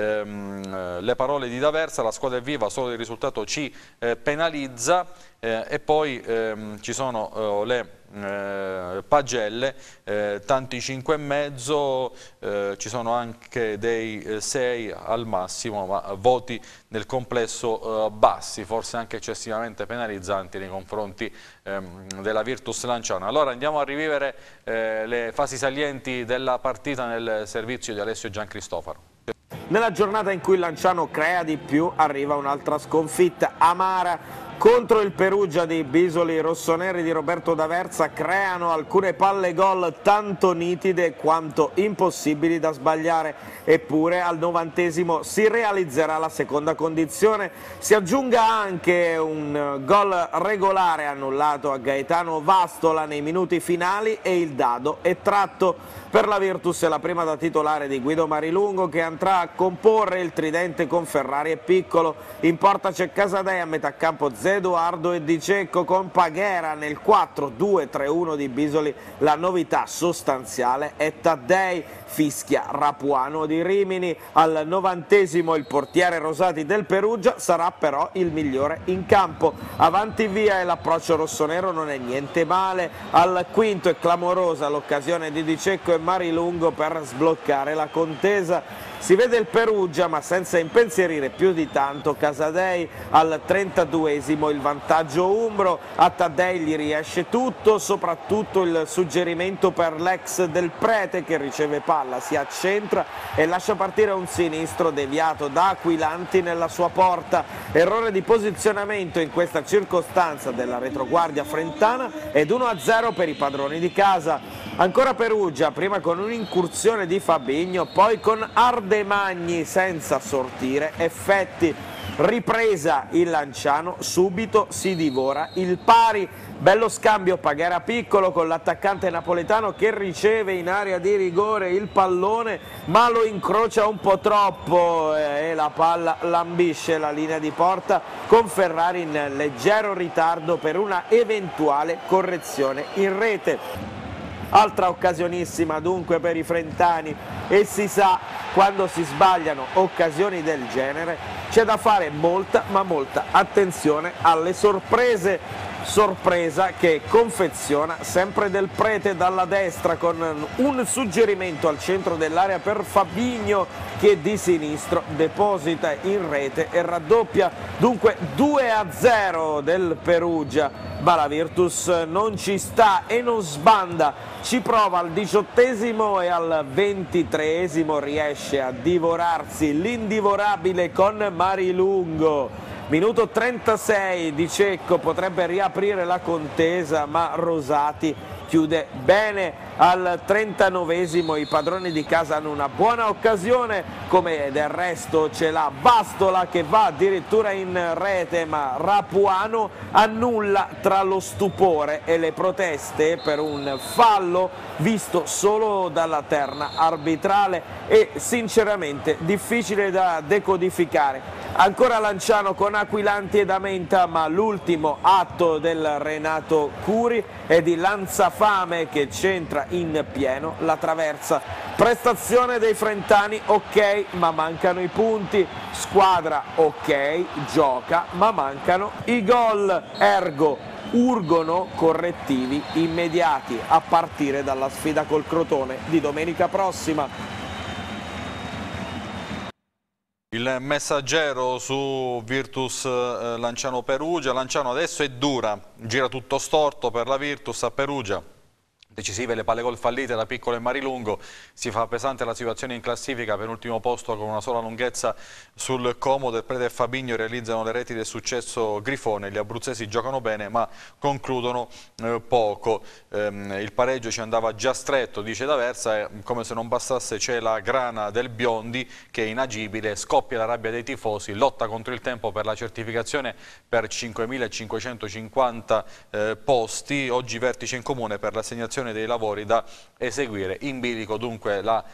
Le parole di D'Aversa: la squadra è viva, solo il risultato ci penalizza. E poi ci sono le pagelle, tanti 5,5, ci sono anche dei 6 al massimo, ma voti nel complesso bassi, forse anche eccessivamente penalizzanti nei confronti della Virtus Lanciano. Allora andiamo a rivivere le fasi salienti della partita nel servizio di Alessio Giancristofaro.
Nella giornata in cui il Lanciano crea di più arriva un'altra sconfitta amara contro il Perugia di Bisoli. I rossoneri di Roberto D'Aversa creano alcune palle gol tanto nitide quanto impossibili da sbagliare, eppure al 90° si realizzerà la seconda condizione. Si aggiunga anche un gol regolare annullato a Gaetano Vastola nei minuti finali e il dado è tratto. Per la Virtus è la prima da titolare di Guido Marilungo, che andrà a comporre il tridente con Ferrari e Piccolo. In porta c'è Casadei, a metà campo Zeduardo e Di Cecco, con Paghera nel 4-2-3-1 di Bisoli. La novità sostanziale è Taddei, fischia Rapuano di Rimini. Al 90° il portiere Rosati del Perugia sarà però il migliore in campo. Avanti via e l'approccio rossonero non è niente male. Al 5° è clamorosa l'occasione di Di Cecco e Marilungo per sbloccare la contesa. Si vede il Perugia, ma senza impensierire più di tanto Casadei. Al 32° il vantaggio umbro, a Taddei gli riesce tutto, soprattutto il suggerimento per l'ex del Prete, che riceve palla, si accentra e lascia partire un sinistro deviato da Aquilanti nella sua porta. Errore di posizionamento in questa circostanza della retroguardia frentana ed 1-0 per i padroni di casa. Ancora Perugia, prima con un'incursione di Fabigno, poi con Ardemagni senza sortire effetti. Ripresa il Lanciano, subito si divora il pari. Bello scambio Paghera Piccolo con l'attaccante napoletano che riceve in area di rigore il pallone, ma lo incrocia un po' troppo e la palla lambisce la linea di porta, con Ferrari in leggero ritardo per una eventuale correzione in rete. Altra occasionissima dunque per i frentani, e si sa, quando si sbagliano occasioni del genere c'è da fare molta ma molta attenzione alle sorprese. Sorpresa che confeziona sempre Del Prete dalla destra, con un suggerimento al centro dell'area per Fabigno, che di sinistro deposita in rete e raddoppia. Dunque 2-0 del Perugia, ma la Virtus non ci sta e non sbanda. Ci prova al 18° e al 23° riesce a divorarsi l'indivorabile con Marilungo. Minuto 36, Di Cecco potrebbe riaprire la contesa, ma Rosati chiude bene al 39esimo. I padroni di casa hanno una buona occasione, come del resto ce l'ha Bastola che va addirittura in rete, ma Rapuano annulla tra lo stupore e le proteste per un fallo visto solo dalla terna arbitrale e sinceramente difficile da decodificare. Ancora Lanciano con Aquilani ed Amenta, ma l'ultimo atto del Renato Curi è di Lanzafame che centra in pieno la traversa. Prestazione dei frentani ok, ma mancano i punti. Squadra ok, gioca, ma mancano i gol. Ergo urgono correttivi immediati a partire dalla sfida col Crotone di domenica prossima.
Il Messaggero su Virtus Lanciano Perugia. Lanciano adesso è dura, gira tutto storto per la Virtus a Perugia. Decisive le palle gol fallite da Piccolo e Marilungo, si fa pesante la situazione in classifica, penultimo posto con una sola lunghezza sul Como. Del Prete e Fabigno realizzano le reti del successo Grifone, gli abruzzesi giocano bene ma concludono poco. Il pareggio ci andava già stretto, dice D'Aversa, e come se non bastasse c'è la grana del Biondi che è inagibile, scoppia la rabbia dei tifosi, lotta contro il tempo per la certificazione per 5.550 posti, oggi vertice in comune per l'assegnazione dei lavori da eseguire. In bilico dunque la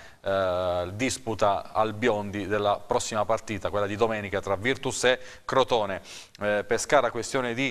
disputa al Biondi della prossima partita, quella di domenica tra Virtus e Crotone. Pescara, questione di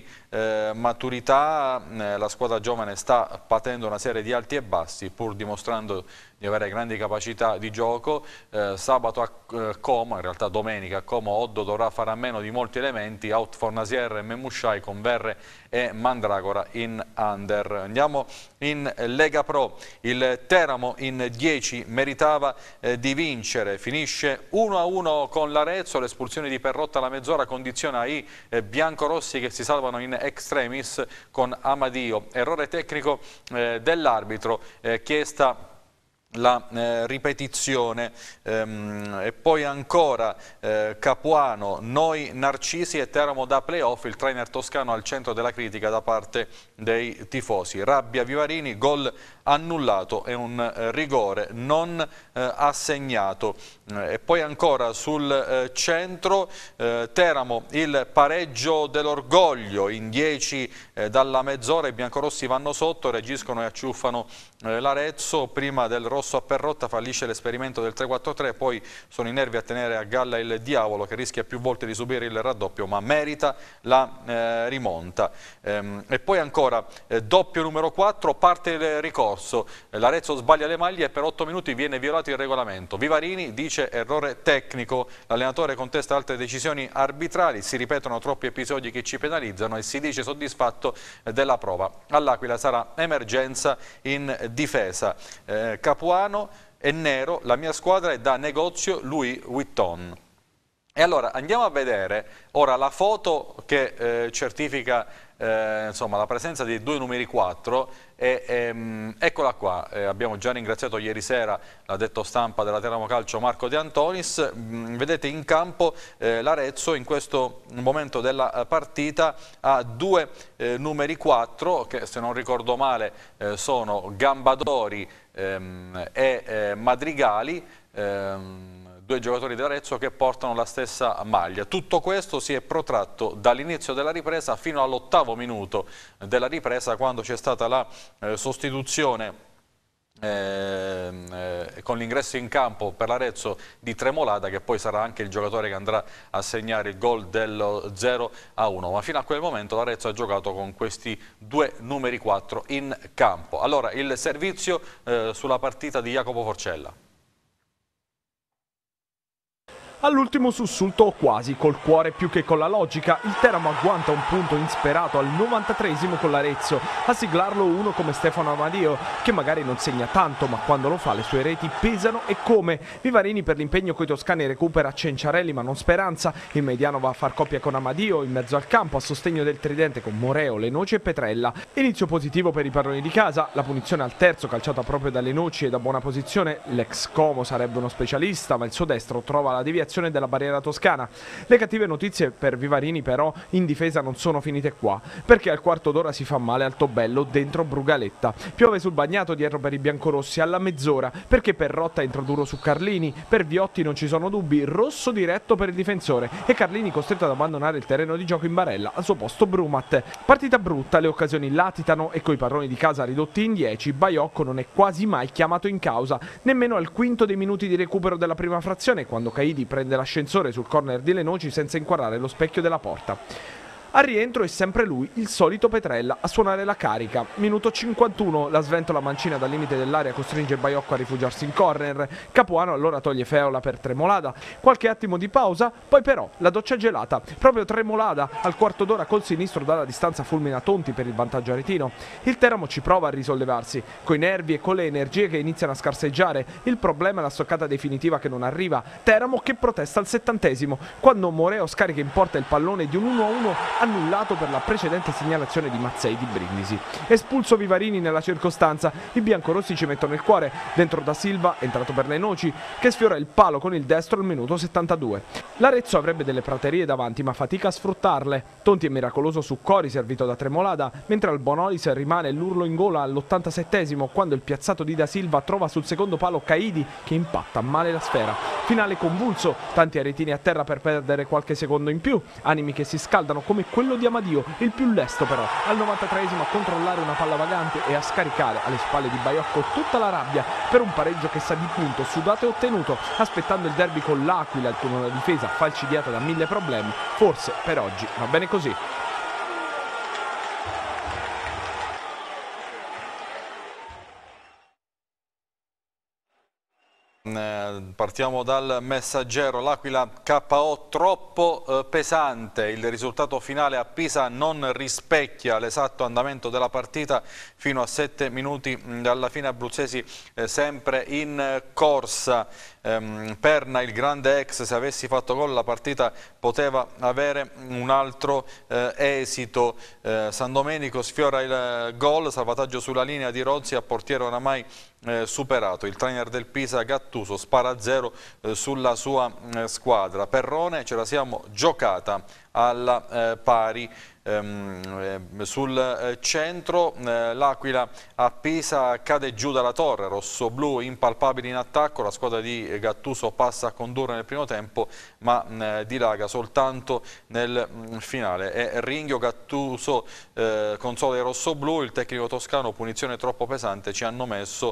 maturità, la squadra giovane sta patendo una serie di alti e bassi pur dimostrando di avere grandi capacità di gioco. Sabato a Como, in realtà domenica a Como, Oddo dovrà fare a meno di molti elementi, out Fornasier e Memusciai con Verre e Mandragora in under. Andiamo in Lega Pro, il Teramo in 10 meritava di vincere, finisce 1-1 con l'Arezzo, l'espulsione di Perrotta alla mezz'ora condiziona i biancorossi che si salvano in extremis con Amadio, errore tecnico dell'arbitro, chiesta la ripetizione. E poi ancora Capuano, noi Narcisi e Teramo da playoff, il trainer toscano al centro della critica da parte dei tifosi. Rabbia Vivarini, gol annullato e un rigore non assegnato. E poi ancora sul centro Teramo, il pareggio dell'orgoglio in 10 dalla mezz'ora, i biancorossi vanno sotto, reagiscono e acciuffano l'Arezzo. Prima del rosso a Perrotta fallisce l'esperimento del 3-4-3, poi sono i nervi a tenere a galla il Diavolo che rischia più volte di subire il raddoppio ma merita la rimonta. E poi ancora doppio numero 4, parte il ricorso, l'Arezzo sbaglia le maglie e per 8 minuti viene violato il regolamento. Vivarini dice errore tecnico, l'allenatore contesta altre decisioni arbitrali, si ripetono troppi episodi che ci penalizzano e si dice soddisfatto della prova. All'Aquila sarà emergenza in difesa. Capuano è nero, la mia squadra è da negozio Louis Vuitton. E allora andiamo a vedere ora la foto che certifica insomma, la presenza dei due numeri 4 eccola qua. Abbiamo già ringraziato ieri sera l'addetto stampa della Teramo Calcio Marco De Antonis. Vedete in campo l'Arezzo in questo momento della partita ha due numeri 4 che, se non ricordo male, sono Gambadori e Madrigali, due giocatori dell'Arezzo che portano la stessa maglia. Tutto questo si è protratto dall'inizio della ripresa fino all'8° minuto della ripresa, quando c'è stata la sostituzione con l'ingresso in campo per l'Arezzo di Tremolada, che poi sarà anche il giocatore che andrà a segnare il gol dello 0-1, ma fino a quel momento l'Arezzo ha giocato con questi due numeri 4 in campo. Allora il servizio sulla partita di Jacopo Forcella.
All'ultimo sussulto o quasi, col cuore più che con la logica, il Teramo agguanta un punto insperato al 93esimo con l'Arezzo. A siglarlo uno come Stefano Amadio, che magari non segna tanto, ma quando lo fa le sue reti pesano e come. Vivarini per l'impegno coi toscani recupera Cenciarelli ma non Speranza. Il mediano va a far coppia con Amadio in mezzo al campo a sostegno del tridente con Moreo, Lenoci e Petrella. Inizio positivo per i padroni di casa, la punizione al terzo calciata proprio da Lenoci e da buona posizione. L'ex Como sarebbe uno specialista, ma il suo destro trova la deviazione pressione della barriera toscana. Le cattive notizie per Vivarini però in difesa non sono finite qua, perché al quarto d'ora si fa male al Tobello dentro Brugaletta. Piove sul bagnato dietro per i biancorossi alla mezz'ora, perché Perrotta entra duro su Carlini, per Viotti non ci sono dubbi, rosso diretto per il difensore e Carlini costretto ad abbandonare il terreno di gioco in Barella, al suo posto Brumat. Partita brutta, le occasioni latitano e coi padroni di casa ridotti in 10, Baiocco non è quasi mai chiamato in causa, nemmeno al quinto dei minuti di recupero della prima frazione, quando Caidi prende l'ascensore sul corner di Lenoci senza inquadrare lo specchio della porta. Al rientro è sempre lui, il solito Petrella, a suonare la carica. Minuto 51, la sventola mancina dal limite dell'area costringe Baiocco a rifugiarsi in corner. Capuano allora toglie Feola per Tremolada. Qualche attimo di pausa, poi però la doccia gelata. Proprio Tremolada al quarto d'ora col sinistro dalla distanza fulmina Tonti per il vantaggio aretino. Il Teramo ci prova a risollevarsi, coi nervi e con le energie che iniziano a scarseggiare. Il problema è la stoccata definitiva che non arriva. Teramo che protesta al 70°, quando Moreo scarica in porta il pallone di un 1-1 annullato per la precedente segnalazione di Mazzei di Brindisi. Espulso Vivarini nella circostanza, i biancorossi ci mettono il cuore dentro Da Silva, entrato per le noci, che sfiora il palo con il destro al minuto 72. L'Arezzo avrebbe delle praterie davanti ma fatica a sfruttarle. Tonti è miracoloso su Cori servito da Tremolada, mentre al Bonolis rimane l'urlo in gola all'87° quando il piazzato di Da Silva trova sul secondo palo Caidi che impatta male la sfera. Finale convulso, tanti aretini a terra per perdere qualche secondo in più, animi che si scaldano come quello di Amadio, il più lesto però, al 93° a controllare una palla vagante e a scaricare alle spalle di Baiocco tutta la rabbia per un pareggio che sa di punto, sudato e ottenuto, aspettando il derby con l'Aquila con una difesa falcidiata da 1000 problemi. Forse per oggi va bene così.
Partiamo dal Messaggero. L'Aquila KO troppo pesante, il risultato finale a Pisa non rispecchia l'esatto andamento della partita fino a 7 minuti dalla fine. Abruzzesi sempre in corsa. Perna, il grande ex, se avessi fatto gol la partita poteva avere un altro esito. San Domenico sfiora il gol, salvataggio sulla linea di Rozzi a portiere oramai superato. Il trainer del Pisa Gattuso spara a 0 sulla sua squadra. Perrone, ce la siamo giocata alla pari. Sul centro l'Aquila a Pisa cade giù dalla torre, rossoblu impalpabili in attacco, la squadra di Gattuso passa a condurre nel primo tempo ma dilaga soltanto nel finale. È Ringhio, Gattuso console rossoblu, il tecnico toscano, punizione troppo pesante, ci hanno messo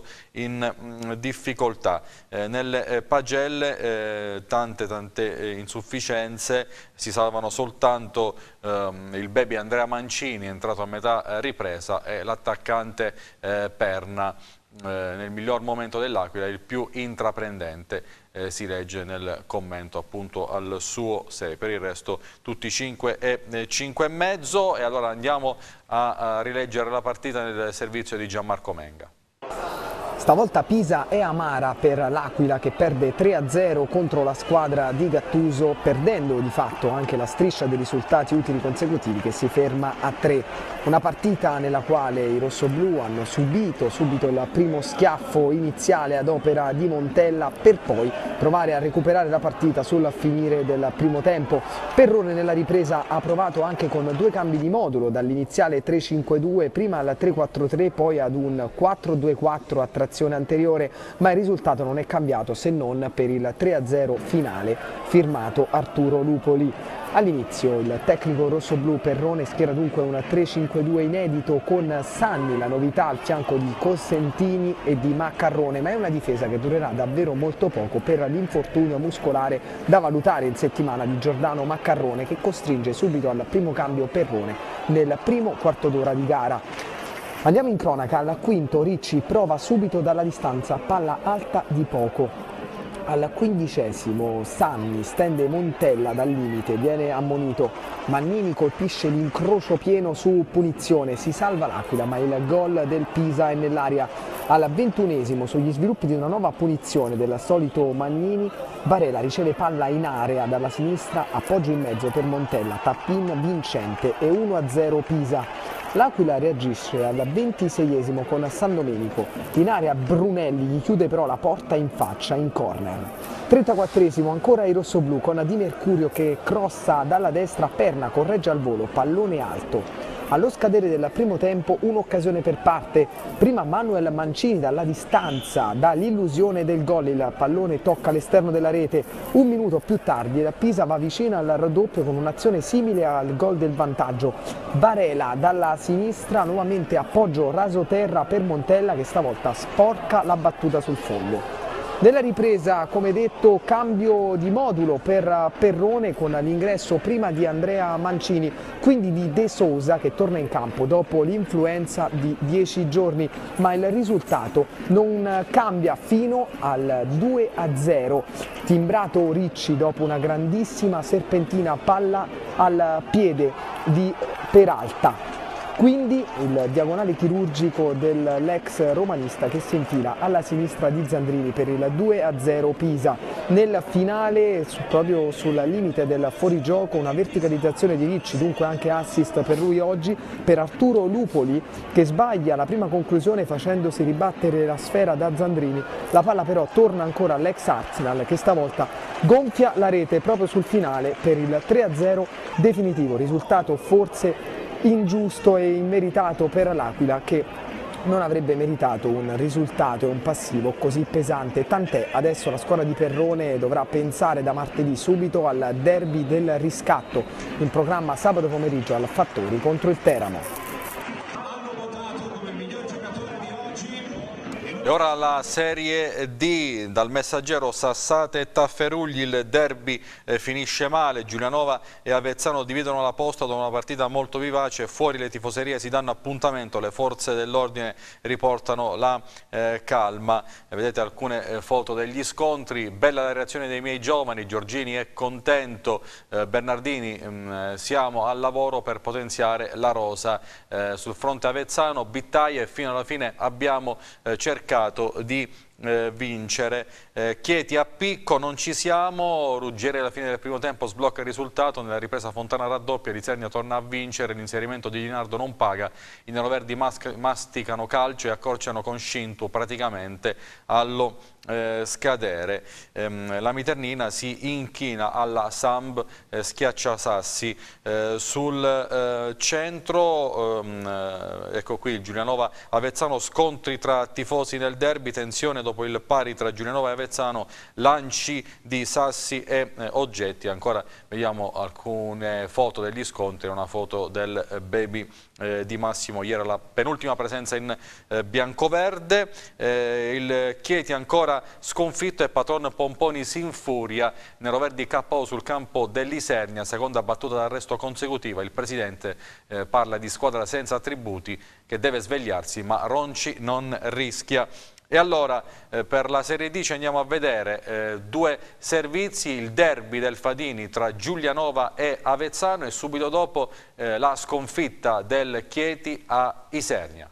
in difficoltà. Nelle pagelle tante insufficienze, si salvano soltanto il baby Andrea Mancini, entrato a metà ripresa, e l'attaccante Perna, nel miglior momento dell'Aquila, il più intraprendente, si legge nel commento appunto al suo 6. Per il resto tutti 5 e 5,5. E allora andiamo a rileggere la partita nel servizio di Gianmarco Menga.
Stavolta Pisa e amara per l'Aquila, che perde 3-0 contro la squadra di Gattuso, perdendo di fatto anche la striscia dei risultati utili consecutivi che si ferma a 3. Una partita nella quale i rossoblù hanno subito il primo schiaffo iniziale ad opera di Montella, per poi provare a recuperare la partita sul finire del primo tempo. Perrone nella ripresa ha provato anche con 2 cambi di modulo, dall'iniziale 3-5-2 prima al 3-4-3, poi ad un 4-2-4 a trazione anteriore, ma il risultato non è cambiato se non per il 3-0 finale firmato Arturo Lupoli. All'inizio il tecnico rossoblù Perrone schiera dunque un 3-5-2 inedito con Sanni, la novità, al fianco di Cosentini e di Maccarrone, ma è una difesa che durerà davvero molto poco per l'infortunio muscolare da valutare in settimana di Giordano Maccarrone, che costringe subito al primo cambio Perrone nel primo quarto d'ora di gara. Andiamo in cronaca, al quinto Ricci prova subito dalla distanza, palla alta di poco. Al 15° Sanni stende Montella dal limite, viene ammonito. Mannini colpisce l'incrocio pieno su punizione, si salva l'Aquila, ma il gol del Pisa è nell'aria. Al 21° sugli sviluppi di una nuova punizione del solito Mannini, Barella riceve palla in area dalla sinistra, appoggio in mezzo per Montella, tap-in vincente e 1-0 Pisa. L'Aquila reagisce al 26esimo con San Domenico. In area Brunelli gli chiude però la porta in faccia in corner. 34esimo ancora i rossoblù con Di Mercurio che crossa dalla destra, Perna corregge al volo, pallone alto. Allo scadere del primo tempo un'occasione per parte, prima Manuel Mancini dalla distanza dà l'illusione del gol, il pallone tocca l'esterno della rete, un minuto più tardi la Pisa va vicina al raddoppio con un'azione simile al gol del vantaggio. Varela dalla sinistra, nuovamente appoggio rasoterra per Montella che stavolta sporca la battuta sul fondo. Nella ripresa, come detto, cambio di modulo per Perrone con l'ingresso prima di Andrea Mancini, quindi di De Sousa che torna in campo dopo l'influenza di 10 giorni, ma il risultato non cambia fino al 2-0. Timbrato Ricci dopo una grandissima serpentina, palla al piede di Peralta. Quindi il diagonale chirurgico dell'ex romanista che si infila alla sinistra di Zandrini per il 2-0 Pisa. Nel finale, proprio sul limite del fuorigioco, una verticalizzazione di Ricci, dunque anche assist per lui oggi, per Arturo Lupoli che sbaglia la prima conclusione facendosi ribattere la sfera da Zandrini. La palla però torna ancora all'ex Arsenal che stavolta gonfia la rete proprio sul finale per il 3-0 definitivo, risultato forse ingiusto e immeritato per l'Aquila che non avrebbe meritato un risultato e un passivo così pesante, tant'è adesso la squadra di Perrone dovrà pensare da martedì subito al derby del riscatto in programma sabato pomeriggio al Fattori contro il Teramo.
E ora la Serie D, dal Messaggero Sassate e Tafferugli, il derby finisce male, Giulianova e Avezzano dividono la posta dopo una partita molto vivace, fuori le tifoserie si danno appuntamento, le forze dell'ordine riportano la calma, vedete alcune foto degli scontri, bella la reazione dei miei giovani, Giorgini è contento, Bernardini siamo al lavoro per potenziare la rosa, sul fronte avezzano, Bittaia e fino alla fine abbiamo cercato di vincere. Chieti a picco, non ci siamo, Ruggieri alla fine del primo tempo sblocca il risultato, nella ripresa Fontana raddoppia, Risernia torna a vincere, l'inserimento di Linardo non paga, i neroverdi masticano calcio e accorciano con Scintu praticamente allo scadere. La Miternina si inchina alla Samb, schiaccia Sassi sul centro, ecco qui il Giulianova Avezzano, scontri tra tifosi nel derby, tensione dopo il pari tra Giulianova e Avezzano, lanci di sassi e oggetti. Ancora vediamo alcune foto degli scontri, una foto del baby di Massimo, ieri la penultima presenza in biancoverde. Il Chieti ancora sconfitto e Patron Pomponi si infuria, neroverdi KO sul campo dell'Isernia, seconda battuta d'arresto consecutiva. Il presidente parla di squadra senza attributi che deve svegliarsi, ma Ronci non rischia. E allora per la Serie D ci andiamo a vedere due servizi, il derby del Fadini tra Giulianova e Avezzano e subito dopo la sconfitta del Chieti a Isernia.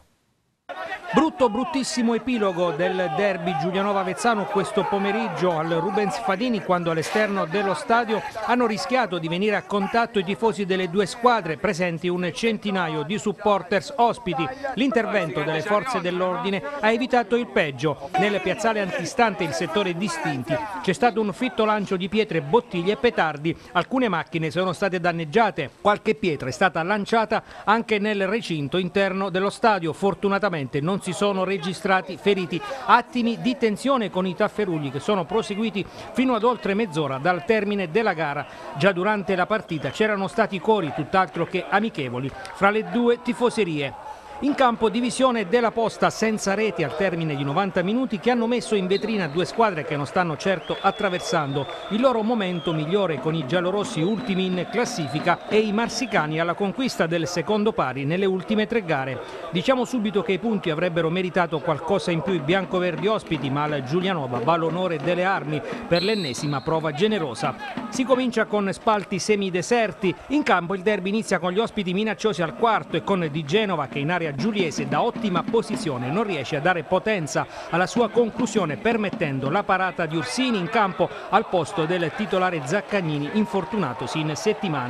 Bruttissimo epilogo del derby Giulianova-Avezzano questo pomeriggio al Rubens Fadini, quando all'esterno dello stadio hanno rischiato di venire a contatto i tifosi delle due squadre, presenti un centinaio di supporters ospiti. L'intervento delle forze dell'ordine ha evitato il peggio. Nel piazzale antistante il settore distinti c'è stato un fitto lancio di pietre, bottiglie e petardi. Alcune macchine sono state danneggiate, qualche pietra è stata lanciata anche nel recinto interno dello stadio. Fortunatamente non si sono registrati feriti. Attimi di tensione con i tafferugli che sono proseguiti fino ad oltre mezz'ora dal termine della gara. Già durante la partita c'erano stati cori tutt'altro che amichevoli fra le due tifoserie. In campo divisione della posta senza reti al termine di 90 minuti che hanno messo in vetrina due squadre che non stanno certo attraversando il loro momento migliore, con i giallorossi ultimi in classifica e i marsicani alla conquista del secondo pari nelle ultime 3 gare. Diciamo subito che i punti avrebbero meritato qualcosa in più i biancoverdi ospiti, ma al Giulianova va l'onore delle armi per l'ennesima prova generosa. Si comincia con spalti semideserti. In campo il derby inizia con gli ospiti minacciosi al quarto e con Di Genova che in area giuliese da ottima posizione non riesce a dare potenza alla sua conclusione, permettendo la parata di Ursini in campo al posto del titolare Zaccagnini, infortunatosi in settimana.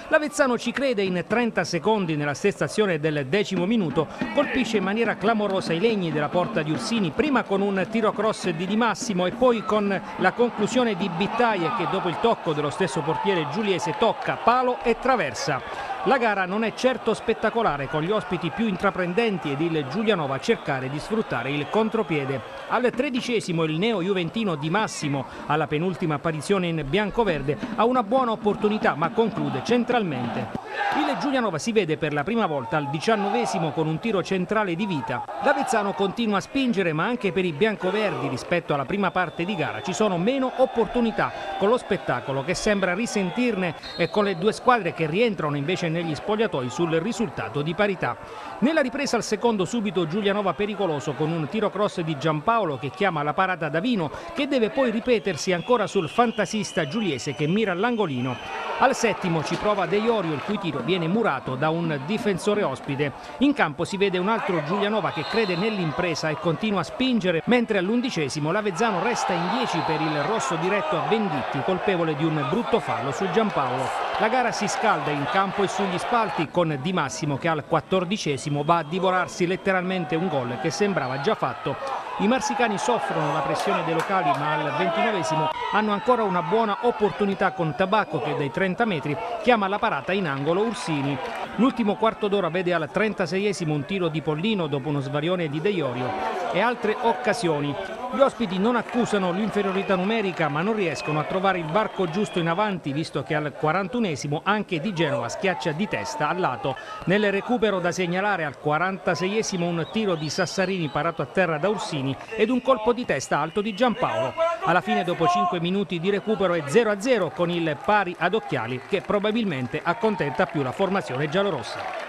L'Avezzano ci crede in 30 secondi nella stessa azione del 10° minuto, colpisce in maniera clamorosa i legni della porta di Ursini, prima con un tiro cross di Di Massimo e poi con la conclusione di Bittaie che dopo il tocco dello stesso portiere giuliese tocca palo e traversa. La gara non è certo spettacolare, con gli ospiti più intraprendenti ed il Giulianova a cercare di sfruttare il contropiede. Al 13° il neo-juventino Di Massimo, alla penultima apparizione in bianco-verde, ha una buona opportunità ma conclude centralmente. Il Giulianova si vede per la prima volta al 19° con un tiro centrale di Vita. L'Avezzano continua a spingere, ma anche per i biancoverdi rispetto alla prima parte di gara ci sono meno opportunità, con lo spettacolo che sembra risentirne e con le due squadre che rientrano invece negli spogliatoi sul risultato di parità. Nella ripresa al secondo subito Giulianova pericoloso con un tiro cross di Giampaolo che chiama la parata Davino, che deve poi ripetersi ancora sul fantasista giuliese che mira all'angolino. Al 7° ci prova De Iorio, il cui tiro viene murato da un difensore ospite. In campo si vede un altro Giulianova che crede nell'impresa e continua a spingere, mentre all'11° l'Avezzano resta in 10 per il rosso diretto a Venditti, colpevole di un brutto fallo su Giampaolo. La gara si scalda in campo e sugli spalti con Di Massimo che al 14° va a divorarsi letteralmente un gol che sembrava già fatto. I marsicani soffrono la pressione dei locali, ma al 29° hanno ancora una buona opportunità con Tabacco che dai 30 metri chiama la parata in angolo Ursini. L'ultimo quarto d'ora vede al 36° un tiro di Pollino dopo uno svarione di De Iorio e altre occasioni. Gli ospiti non accusano l'inferiorità numerica, ma non riescono a trovare il varco giusto in avanti, visto che al 41° anche Di Genova schiaccia di testa al lato. Nel recupero da segnalare al 46° un tiro di Sassarini parato a terra da Ursini ed un colpo di testa alto di Giampaolo. Alla fine, dopo 5 minuti di recupero, è 0-0 con il pari ad occhiali che probabilmente accontenta più la formazione giallorossa.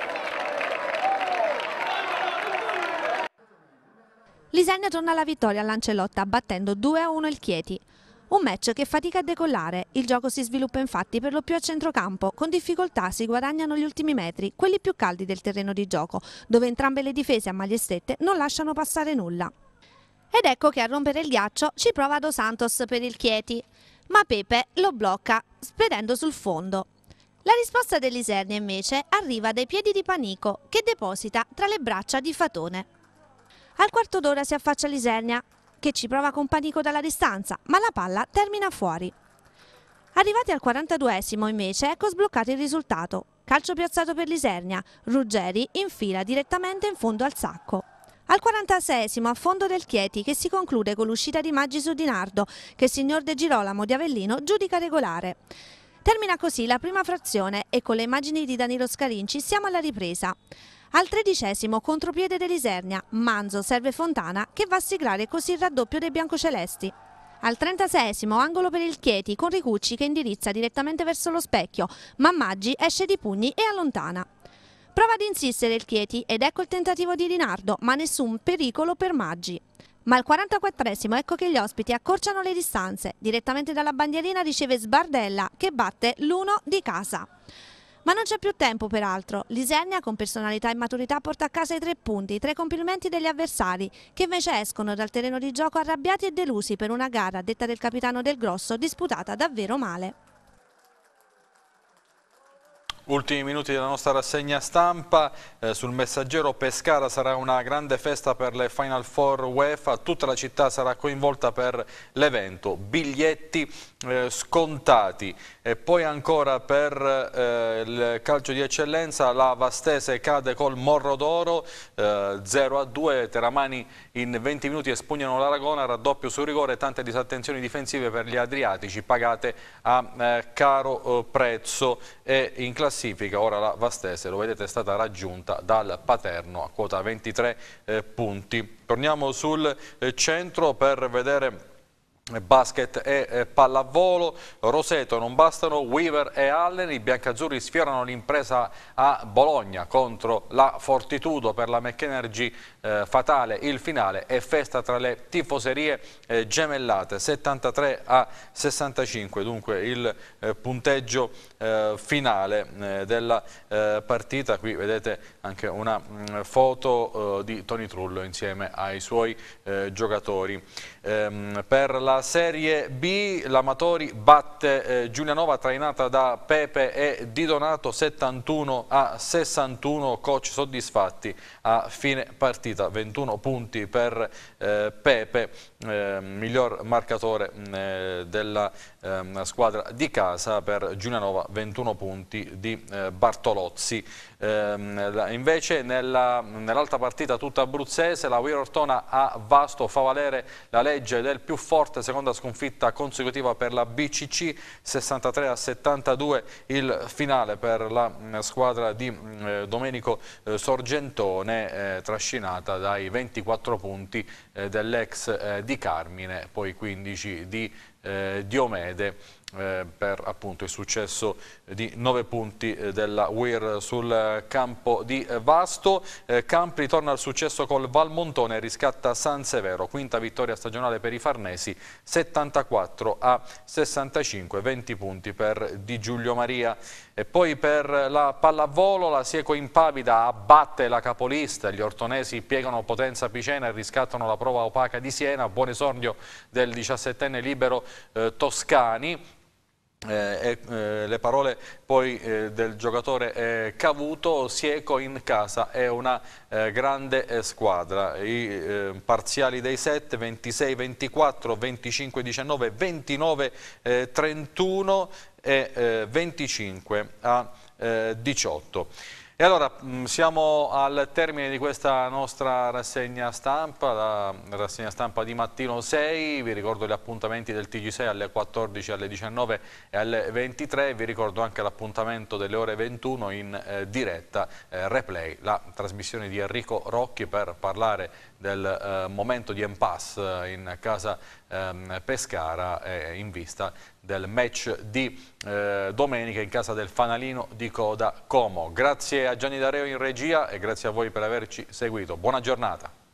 L'Isernia torna alla vittoria all'Ancelotta battendo 2-1 il Chieti. Un match che fatica a decollare, il gioco si sviluppa infatti per lo più a centrocampo, con difficoltà si guadagnano gli ultimi metri, quelli più caldi del terreno di gioco, dove entrambe le difese a maglie strette non lasciano passare nulla. Ed ecco che a rompere il ghiaccio ci prova Dos Santos per il Chieti, ma Pepe lo blocca spedendo sul fondo. La risposta dell'Isernia invece arriva dai piedi di Panico, che deposita tra le braccia di Fatone. Al quarto d'ora si affaccia l'Isernia, che ci prova con Panico dalla distanza, ma la palla termina fuori. Arrivati al 42° invece, ecco sbloccato il risultato. Calcio piazzato per l'Isernia, Ruggeri infila direttamente in fondo al sacco. Al 46° a fondo del Chieti, che si conclude con l'uscita di Maggi su Di Nardo, che il signor De Girolamo di Avellino giudica regolare. Termina così la prima frazione e con le immagini di Danilo Scarinci siamo alla ripresa. Al 13° contropiede dell'Isernia, Manzo serve Fontana che va a siglare così il raddoppio dei biancocelesti. Al 36° angolo per il Chieti con Ricucci che indirizza direttamente verso lo specchio, ma Maggi esce di pugni e allontana. Prova ad insistere il Chieti ed ecco il tentativo di Rinardo, ma nessun pericolo per Maggi. Ma al 44° ecco che gli ospiti accorciano le distanze. Direttamente dalla bandierina riceve Sbardella che batte l'1 di casa. Ma non c'è più tempo peraltro. L'Isernia con personalità e maturità porta a casa i 3 punti, 3 complimenti degli avversari che invece escono dal terreno di gioco arrabbiati e delusi per una gara, detta del capitano Del Grosso, disputata davvero male.
Ultimi minuti della nostra rassegna stampa, sul Messaggero Pescara sarà una grande festa per le Final Four UEFA, tutta la città sarà coinvolta per l'evento, biglietti scontati e poi ancora per il calcio di eccellenza la Vastese cade col Morro d'Oro 0-2, Teramani in 20 minuti espugnano l'Aragona, raddoppio su rigore, tante disattenzioni difensive per gli adriatici pagate a caro prezzo e in classifica ora la Vastese, lo vedete, è stata raggiunta dal Paterno a quota 23 punti. Torniamo sul centro per vedere basket e pallavolo. Roseto non bastano Weaver e Allen, i biancazzurri sfiorano l'impresa a Bologna contro la Fortitudo per la McEnergy, fatale il finale e festa tra le tifoserie gemellate, 73-65 dunque il punteggio finale della partita. Qui vedete anche una foto di Tony Trullo insieme ai suoi giocatori. Per la nella Serie B l'Amatori batte Giulianova trainata da Pepe e Di Donato 71-61, coach soddisfatti a fine partita, 21 punti per Pepe, miglior marcatore della squadra di casa, per Giulianova 21 punti di Bartolozzi. Invece nell'altra partita tutta abruzzese, la Wir Ortona a Vasto fa valere la legge del più forte, seconda sconfitta consecutiva per la BCC, 63-72 il finale per la squadra di Domenico Sorgentone, trascinata dai 24 punti dell'ex di Carmine, poi 15 di Diomede, per appunto il successo di 9 punti della Wir sul campo di Vasto. Campri torna al successo col Valmontone, riscatta San Severo, quinta vittoria stagionale per i farnesi, 74-65, 20 punti per Di Giulio Maria. E poi per la pallavolo la Sieco Impavida abbatte la capolista, gli ortonesi piegano Potenza Picena e riscattano la prova opaca di Siena, buon esordio del 17enne libero Toscani. Le parole poi del giocatore Cavuto: Sieco in casa è una grande squadra. I parziali dei 7: 26-24, 25-19, 29-31 e 25-18. E allora siamo al termine di questa nostra rassegna stampa, la rassegna stampa di Mattino 6. Vi ricordo gli appuntamenti del TG6 alle 14, alle 19 e alle 23. Vi ricordo anche l'appuntamento delle ore 21 in diretta replay, la trasmissione di Enrico Rocchi per parlare del momento di impasse in casa Pescara in vista del match di domenica in casa del fanalino di Coda Como. Grazie a Gianni D'Areo in regia e grazie a voi per averci seguito. Buona giornata.